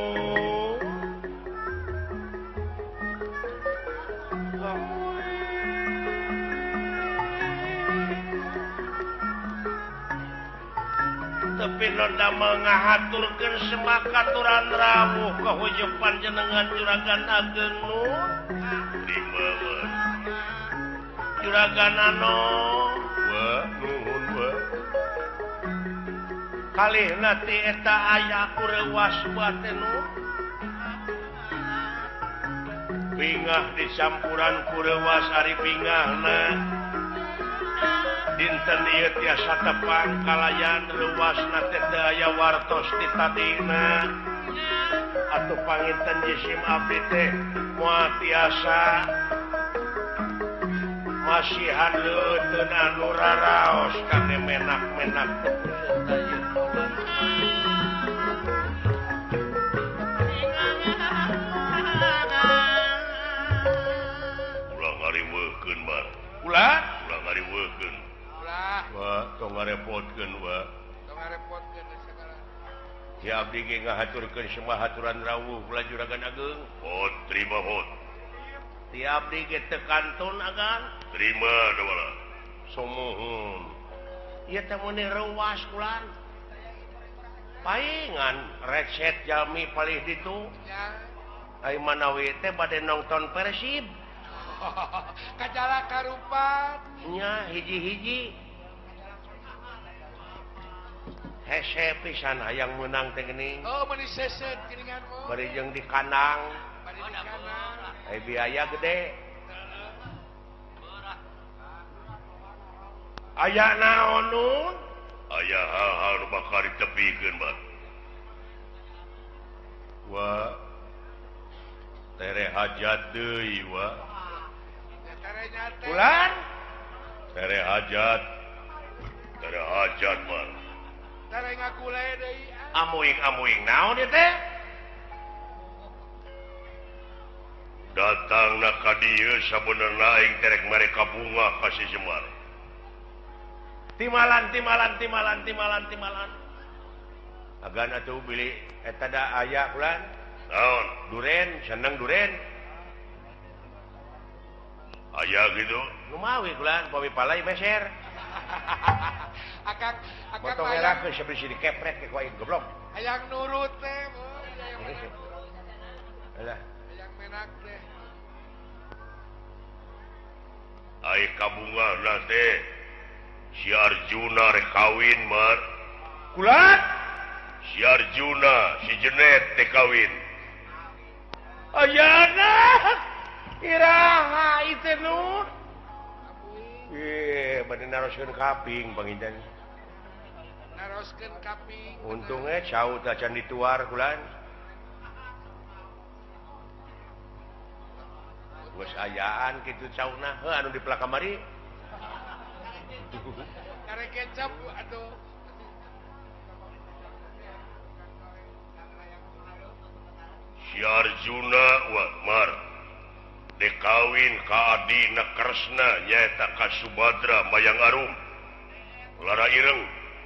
B: tapi nonda mengahaturkan semakaturan ramu kahujung panjenengan juragan ageng nu dibawa juragan ano nuhun kalih nanti eta aya kurewas batenu bingah disampuran kurewas ari bingahna dinten ieu tiasa tepang kalayan leuwasna teh aya wartos di tadina atuh panginten jisim abdi teh moal tiasa masihan leuteun nu raraos kangge menak-menak ulah ngariweukeun mah
A: Ulah.
B: ulah ngariweukeun
A: Ulah.
B: wa tong ngarepotkeun wa
A: Tong ngarepotkeun segala.
B: si abdi ge ngahaturkeun semua haturan rawuh kula juragan ageung hot terima hot si abdi ge teu kantun agan terima dawala somohun ieu teh meuni reuwas kulan paingan reset jalmi palih ditu
A: Ya.
B: ai manawi teh bade nonton Persib
A: Kajala karupat.
B: nya hiji-hiji hese pisan hayang menang teh geuning
A: Oh, meuni seset geuningan mah.
B: bari jeung di kandang
A: Bari di kanan.
B: ai biaya gede aya naon nun aya hal-hal nu bakal ditepikeun bat wa tere hajat deui wa
A: Ya tarenya teh.
B: bulan tere hajat man
A: Tare ngakule deui.
B: amuing naon ieu teh datangna ka dieu sabenerna aing terek mereka bunga ka si Semar timalan agan atuh beli eta da aya kulan naon duren seneng duren aya gitu numawi kulan pawi palai meser
A: Akang
B: foto
A: hayang
B: merah ke sebisi dikepret ke kuaing goblok
A: hayang nurut teh. Boy.
B: alah
A: Hayang menak teh.
B: ai kabunga teh si Arjuna rek kawin mar kulat si Arjuna si Jenet teh kawin ayana iraha itu nur bade naroskeun kaping panginten
A: Naroskeun kaping.
B: untungnya caut acan dituar kulan geus ayaan kitu cauna heuh anu di pelak kamari
A: Karek kecap atuh.
B: si Arjuna wa mar dekawin ka adina Kresna nyaeta ka Subadra Mayang Arum lara ireng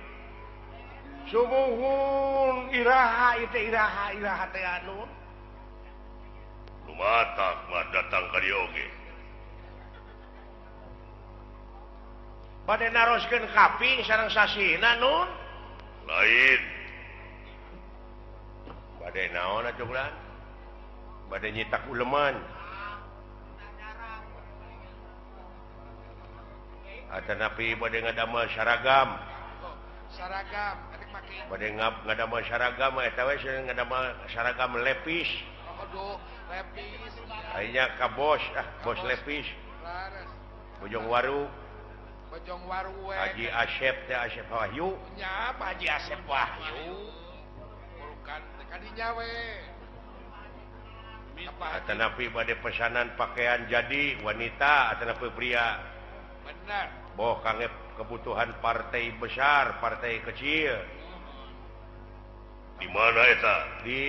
B: sumuhun iraha teh anu lumatak mah datang ka dieu oge bade naroskeun kaping sareng sasina nun lain bade naon atuh kulan bade nyitak uleman atanapi bade ngadamel saragam
A: Oh, saragam adik make.
B: bade ngadamel saragam eta we ngadamel saragam lepis
A: Aduh, lepis.
B: akhirnya ka bos bos lepis
A: Laras.
B: bojong waru
A: Bojong waru we.
B: Haji Asep teh Asep Wahyu
A: Nya Pak Haji Asep Wahyu. Bukan kadinya we. Apa Haji?
B: atanapi bade pesanan pakaian jadi wanita atanapi pria
A: Benar.
B: boh kangge kebutuhan partai besar partai kecil di mana eta di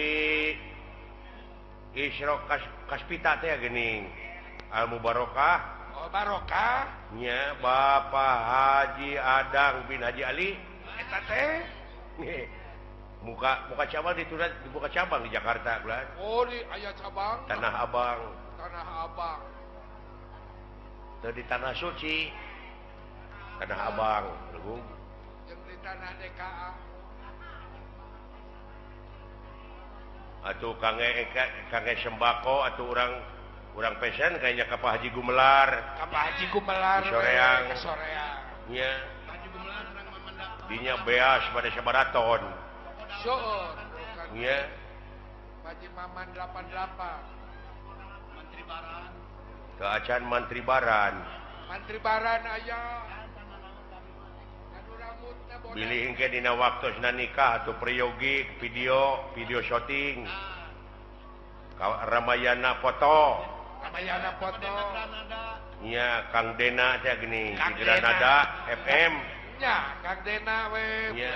B: Isro Kaspita teh geuning Al Mubarokah
A: Oh, barokah.
B: nya Bapak Haji Adang bin Haji Ali
A: Eta teh.
B: nih muka cabang ditulis dibuka cabang di Jakarta bulan
A: Oh, di aya cabang.
B: Tanah Abang
A: Tanah Abang.
B: teu di Tanah Suci Tanah Abang Legung
A: Jeung di tanah DKA.
B: atuh kangge sembako atuh urang pesen kayaknya ka Pak Haji Gumelar
A: Ka Pak Haji Gumelar.
B: Di soreang.
A: Ke soreang.
B: nya
A: Haji Gumelar nang mamanda.
B: dinya beas pada sabaraton
A: Seueur. Bukan.
B: nya
A: Haji Maman 88. Menteri Baran.
B: ke acan Mantri Baran
A: Menteri Baran aya. Anu rambutna bodas.
B: bilih engke dina waktosna nikah atuh priyogi video syuting Ramayana foto
A: Ramayana foto.
B: Iya Kang Dena teh gini
A: Kang
B: di
A: Dena.
B: Granada FM
A: nya Kang Dena we
B: Iya.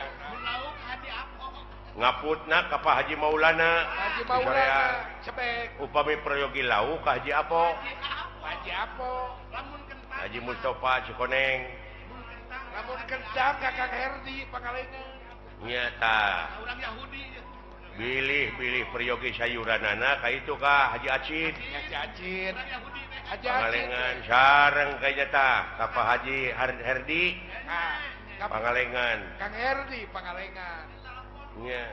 B: Ngaputna ka Pak Haji Maulana
A: Haji
B: di Korea.
A: Maulana cebek
B: Upami Prayogi Lau ka Haji Apo
A: Haji Apo
B: Haji Mustafa Cikoneng
A: lamun kendang ka Kang Herdi Pangalengan
B: nya ta bilih Prayogi sayuranana ka itu ka Haji Acid
A: nya Cacin Haji Acin
B: Pangalengan sareng kayaknya ta ka Pak Haji Herdi
A: nah ka
B: Pangalengan
A: Kang Herdi Pangalengan
B: nya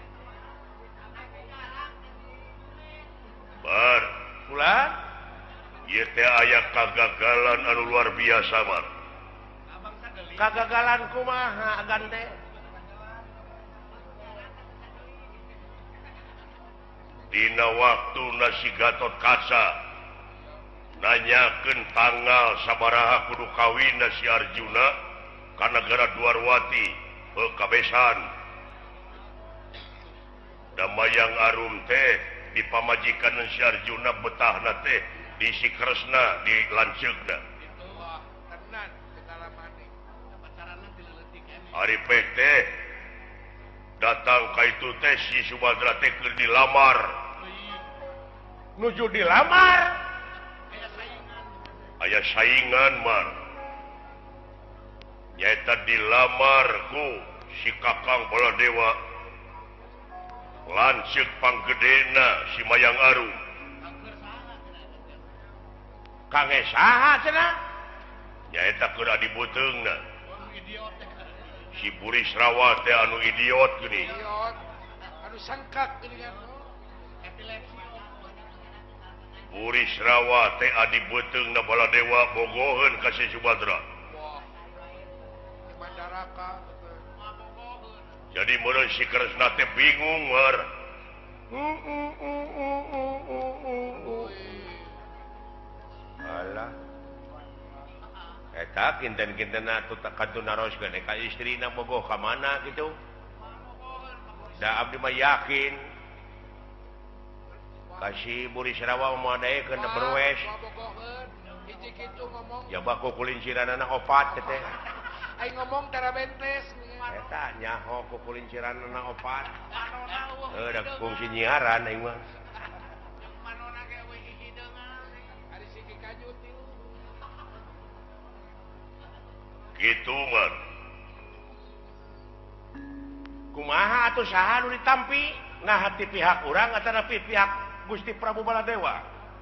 D: Bar,
B: pula
D: ieu teh aya kagagalan anu luar biasa, Mar.
B: kagagalan kumaha agan teh
D: Dina waktu si Gatot Kaca nanyakeun tanggal sabaraha kudu kawin si Arjuna ka negara Dwarwati kabesan. Damayang Arum teh dipamajikan si Arjuna betahna teh di si Kresna di lanceugna.
A: wah tenan pengalaman
D: Ari teh datang ka itu teh si Subadra teh keur dilamar.
B: nuju dilamar
D: Aya saingan Mar. Nyaeta dilamar ku si Kakang Baladewa. Lanceuk panggedena si Mayang Arum.
B: Kang saha cenah
D: Nyaeta keur adibuteungna. Si Burisrawa teh anu idiot geuning.
A: idiot anu sangkak geuningan
D: Burisrawa teh adibuteungna Baladewa bogoheun ka si Subadra.
A: wah di Mandaraka
D: Jadi meureun si Kresna teh bingung Mar.
B: alah eta kinten-kintenna katunaroskeun ka istrina bogoh ka mana kitu da abdi mah yakin kasih Burisrawa madaekeun berwes
A: bogoheun hiji kitu ngomong
B: ya baku kulinciranana opat teh
A: aing ngomong tara bentes
B: eta nyaho ku kulinciranana opat da kungsi nyiaran aing mah
A: ari sigi kaju tiu
D: Gitu Mar.
B: kumaha atuh saha nu ditampi ngahati pihak urang atawa pihak Gusti Prabu Baladewa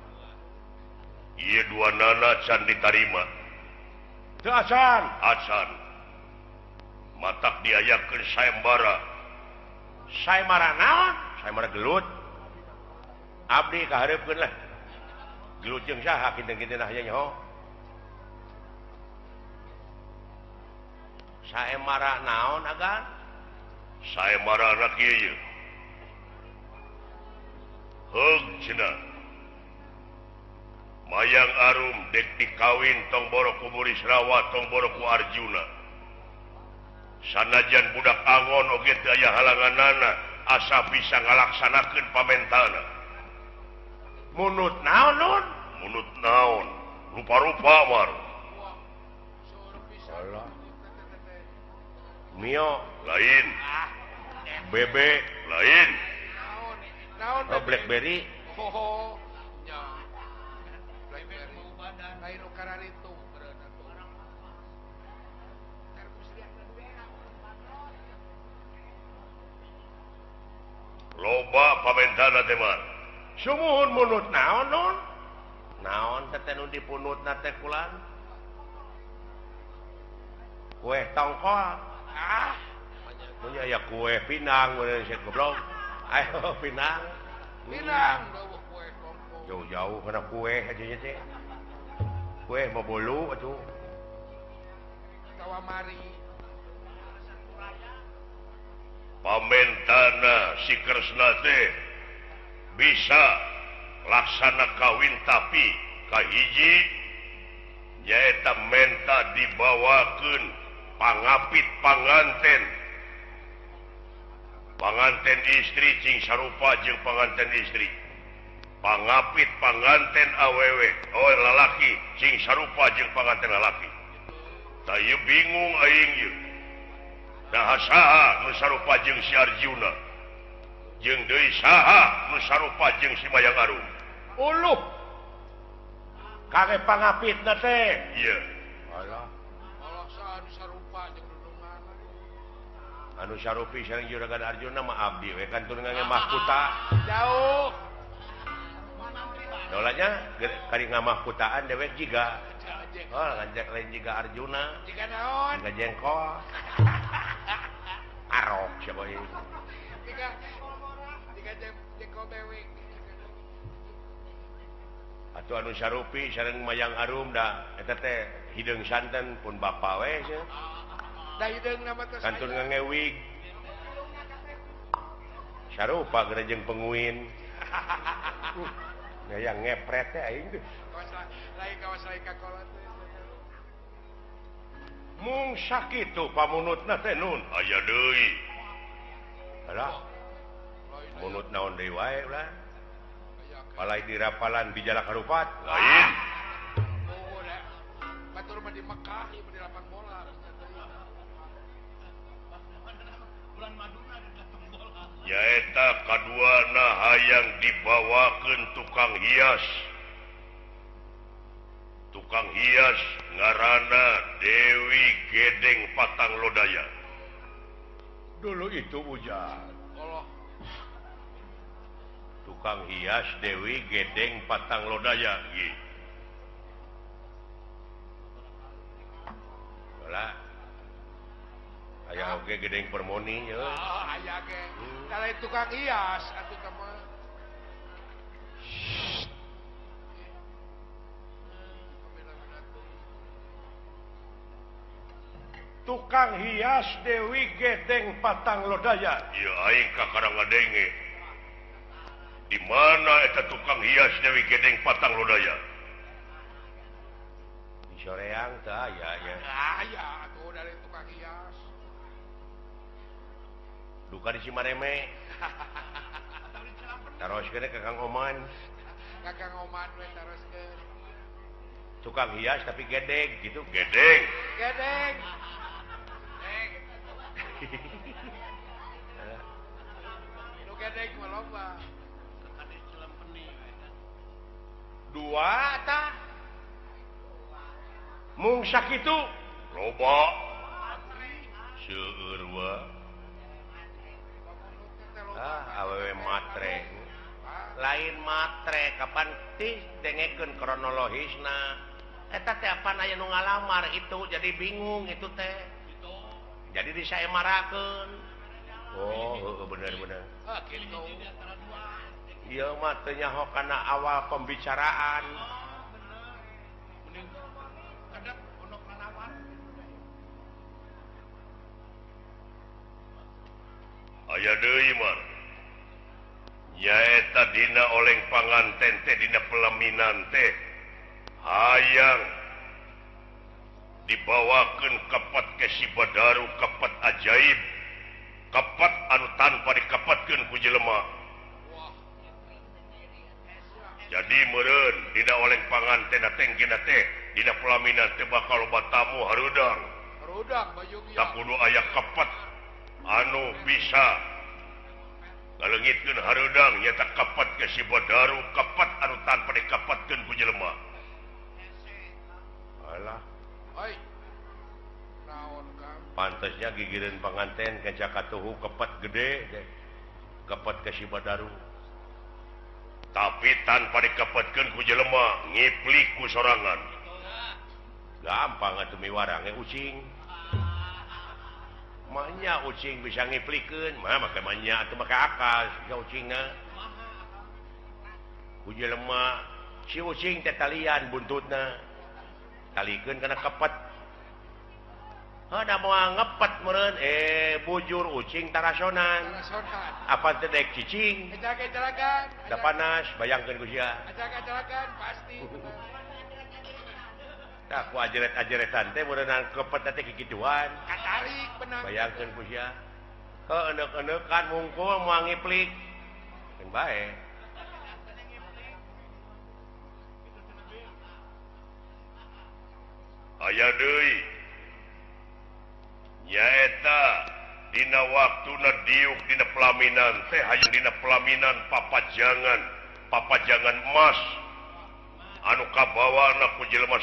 D: Ieu duanana can ditarima.
B: teu asan
D: Acan. Matak diayakeun sayembara.
B: saemara naon saemara gelut abdi kahareupeun lah gelut jeung saha kinten-kinten aya nyaho saemara naon agan
D: Sayembara anak ieu. Heug cenah. Mayang Arum dek dikawin tong boro ku Burisrawa tong boro ku Arjuna. Sanajan budak angon oge teu aya halanganana asa bisa ngalaksanakeun pamentana.
B: munut naon nun
D: Munut naon? Rupa-rupa Mar.
A: suruh bisa
B: Allah mio
D: Lain,
B: bebe
D: lain.
A: naon naon
B: oh, blackberry
A: ho nya blackberry lain nu kararitu bereuna tuh terus lihat
D: Loba pamentana teh Mar.
B: sumuhun munut naon nun naon teh nu dipunutna teh kulan kue tongkol punya ya kue pinang bener sih goblok ayo pinang
A: pinang dawuh kue kongko
B: jauh-jauh kena kue aja nya teh kue mau bolu atuh
A: tawa mari
D: Pamentana si Kresna teh bisa laksana kawin tapi kahiji nyaeta menta dibawakeun pangapit panganten istri cing sarupa jeung panganten istri pangapit panganten awewe lalaki sing sarupa jeung panganten lalaki tah ieu bingung aing ieu nah saha nu sarupa jeung si Arjuna jeung deui saha nu sarupa jeung si Mayang Arum
B: uluh kage pangapitna teh
D: iya
B: alah
A: Allah anu sarupa jeung dudungan
B: anu sarupi sareng juragan Arjuna mah abdi we kan teu ngangge mahkota
A: jauh
B: dolanya kari ngamahkutaan dewek jiga oh ngajak lain jiga Arjuna
A: jika naon
B: jiga jengkol arok siapa ini
A: jika jengkol bewek
B: atuh anu sarupi sareng Mayang Arum da eta teh hideung santen pun bapa we nya
A: da hideung nama teh
B: kantun ngewig sarupa geura jeung penguin yang ngepret teh aing teh
A: kawas lain kakolot
B: mung sakitu pamunutna teh nun
D: aya deui
B: alah munut naon deui wae ulah palai dirapalan bijala karupat
D: lain
A: oh da batur mah di Mekah ieu di lapangan bola bulan Maduna di lapangan bola
D: nyaeta kaduana hayang dibawakeun tukang hias ngaranna Dewi Gedeng Patang Lodaya
B: dulu itu hujan
A: Allah
B: tukang hias Dewi Gedeng Patang Lodaya ieu lah aya oge Gedeng Permoni ya
A: aya ge da lain tukang hias atuh teh mah
B: tukang hias Dewi Gedeng Patang Lodaya
D: ieu aing kakarang ngadenge di mana eta tukang hias Dewi Gedeng Patang Lodaya
B: di soreang teh aya nya
A: aya atuh da lain tukang hias
B: duka di Cimareme taroskeun ka Kang Oman
A: kakang oman we taroskeun
B: tukang hias tapi gedeg gitu
D: Gedeng
A: gedeng nu gedeng mah loba
B: dua tah mung sakitu
D: loba seueur wa
B: awewe matre lain matre kapan tih dengekeun kronologisna eta teh apaan aya nu ngalamar itu jadi bingung itu teh jadi disaemarakeun oh bener
A: gitu
B: ieu mah teu nyaho kana awal pembicaraan
A: kadang ono kalawan
D: aya deui mah nyaeta dina oleng panganten teh dina pelaminan teh hayang dibawakeun kapat ke si Badaru kapat ajaib kapat anu tanpa dikapatkeun ku jelema jadi meureun dina oleng panganten teh gina teh dina pelaminan teh bakal loba tamu harudang
A: bayung
D: tak kudu aya kapat anu bisa ngaleungitkeun harudang nyata kapat ke si Badaru kapat anu tanpa dikapatkeun ku jelema
B: alah
A: oi naon Kang
B: pantesnya gigireun panganten ke Jakatuhu kepet gede deh. Kepet ke si Badaru
D: tapi tanpa dikapatkeun ku jelema ngiplik ku sorangan
B: gampang atuh miwarang ucing mahnya ucing bisa ngiplikeun mah make mahnya atuh make akal si ucingna ku jelema si ucing teh talian buntutna talikeun kana kepet ada mau ngepet meureun bujur ucing tarasonan apa teh dek cicing
A: ajak-ajakan
B: da panas bayangkeun ku sia
A: ajak-ajakan pasti
B: tah ku ajeret-ajeretan teh meureunna kepet teh kikituan
A: katarik benang
B: bayangkeun ku sia heuh eneuk-eneukan mungkul moal ngiplik kan bae
D: aya deui nyaeta dina waktuna diuk dina pelaminan teh hayang dina pelaminan papajangan emas anu kabawana ku jelema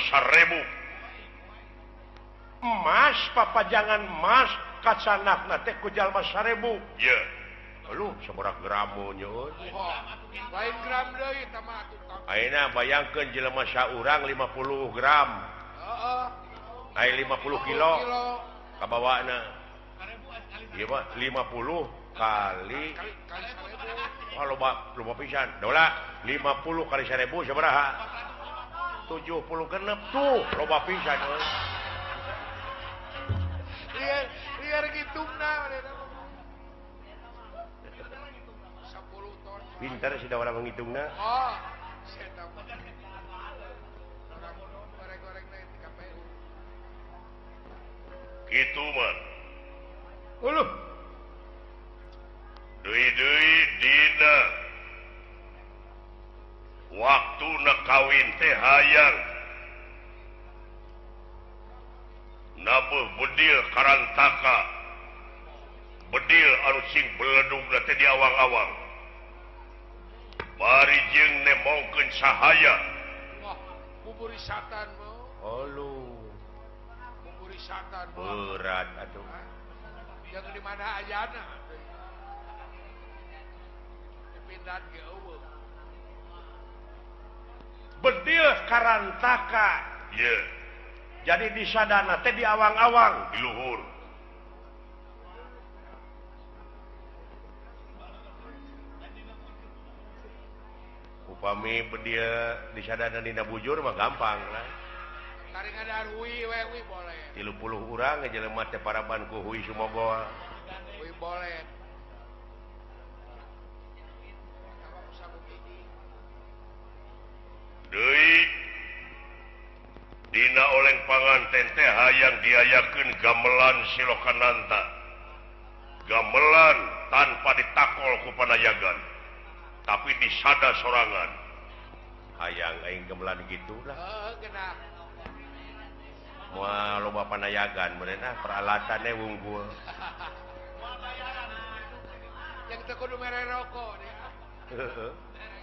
D: 1000
B: emas papajangan emas kacanakna teh ku jalma 1000
D: ya
B: lu sabaraha gramu nyeun
A: lain gram deui eta mah tukang.
B: ayeuna bayangkeun jelema saurang 50 gram
A: Heeh.
B: aya 50 kilo
A: Kilo.
B: kabawana ieu mah 50 kali
A: Kali 1000.
B: oh, loba pisan dola 50 kali 1000 sabaraha 70 genep tuh loba pisan euy
A: Liar ngitungna manehna. 10 ton.
B: pintar sih da urang ngitungna
A: Oh, saya tahu. Orang goreng-goreng na di KPU.
D: kitu mah
B: uluh
D: deui dina waktuna kawin teh hayang nabuh bedil karantaka bedil anu sing beledugna teh di awang-awang bari jeung nemongkeun sahaya
A: Wah, bubur satan mau.
B: uluh
A: Bubur satan mau.
B: berat atuh
A: Yang di mana ayana? Pindahan ke eueuh.
B: bedil karantaka
D: ye
B: jadi di sadana teh di awang-awang
D: di luhur
B: upami bedil di sadana dina bujur mah gampang lah
A: Taring ada hui boleh.
B: 30 urang ngejelema teh paraban ku hui sumogoa
A: Hui boleh.
D: deui dina oleng panganten teh hayang diayakeun gamelan silokananta gamelan tanpa ditakol ku panayagan tapi disada sorangan
B: hayang aing gamelan gitu lah
A: Kena.
B: moal loba panayagan meunah peralatannya wunggul
A: Yang teu kudu mere rokok dia.
B: heueuh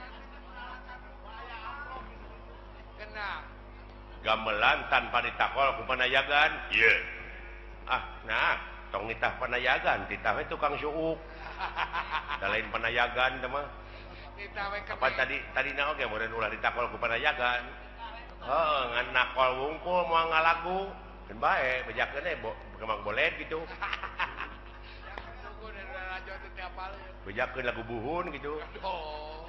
A: Kena.
B: gamelan tanpa ditakol ku panayagan
D: ye
B: nah tong nitah panayagan titah we tukang suuk da lain panayagan teh mah
A: Kita we
B: apa tadi naon ge meureun ulah ditakol ku panayagan heeh ngan nakol wungkul moal ngalagu keun bae bejakeun teh kemang boleh gitu
A: Tunggu dari rajo teh tiap kali.
B: bejakeun lagu buhun gitu
A: Oh.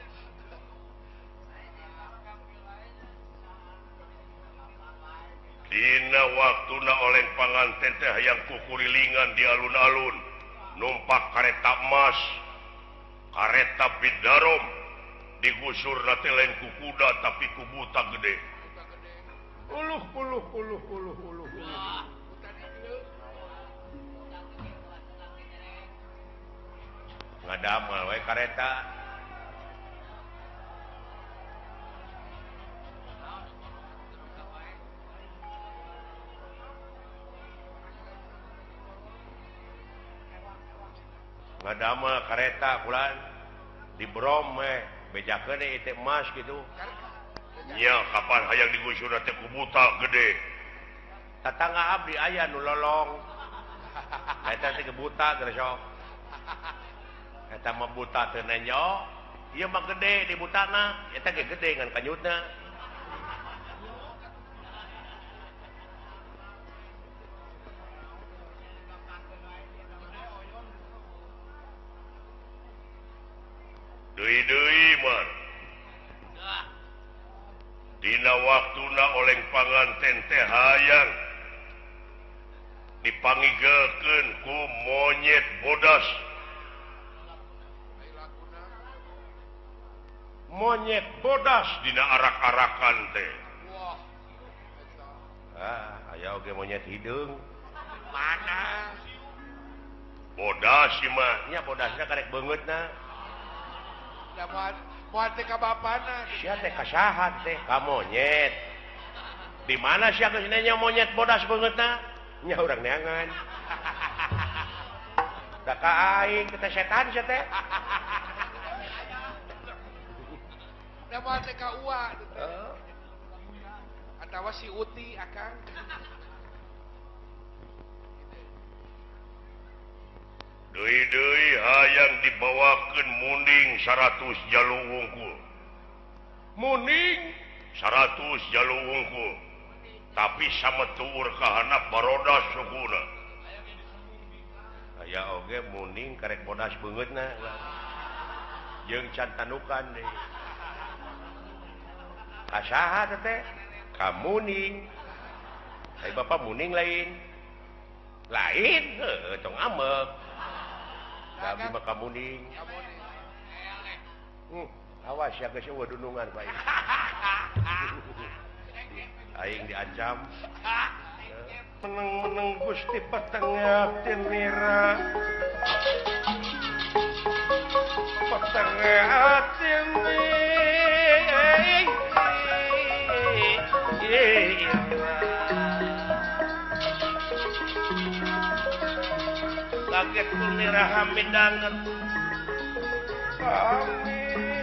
D: dina waktuna oleng panganten teh hayang kukurilingan di alun-alun numpak kareta emas kareta bidarom digusur teh lain ku kuda tapi ku buta gede
B: uluh ngadamal we kareta ngadamel kareta kulan di brom bejakeun deui teh emas gitu
D: nya kapan hayang digusur teh ku buta gede
B: tatangga abdi aya nu lolong eta teh buta geus sok eta mah buta teu nenyo ieu mah gede di butana eta ge gede ngan kanyutna
D: deui man dina waktuna oleng panganten teh hayang dipanggigeulkeun ku monyet bodas
B: monyet bodas
D: dina arak-arakan teh
A: Wah.
B: aya oge monyet hideung
A: Mana?
D: bodas ieu mah
B: nya bodasna karek beungeutna
A: Dapat muat teh ka bapana.
B: sia teh kasahat teh ka monyet di mana sih kesininya monyet bodas banget nya orang neangan tak aing kita setan sih teh
A: nama teh ka ua atawa si Uti akang
D: deui hayang dibawakeun muning 100 jalur wungkul
B: muning
D: 100 jalur wungkul tapi sama tuur kahana baroda sukuna
B: aya oge muning karek bodas beungeutna jeung can tanukan deui kasaha teh ka muning ai bapak muning lain heuh tong amek Gabi mah kamuning. Awas ya geus eueuh dunungan Pak. Aing diancam. Meneng-meneng Gusti petengah tinira. Petengah kaget kulmira hamidanget amin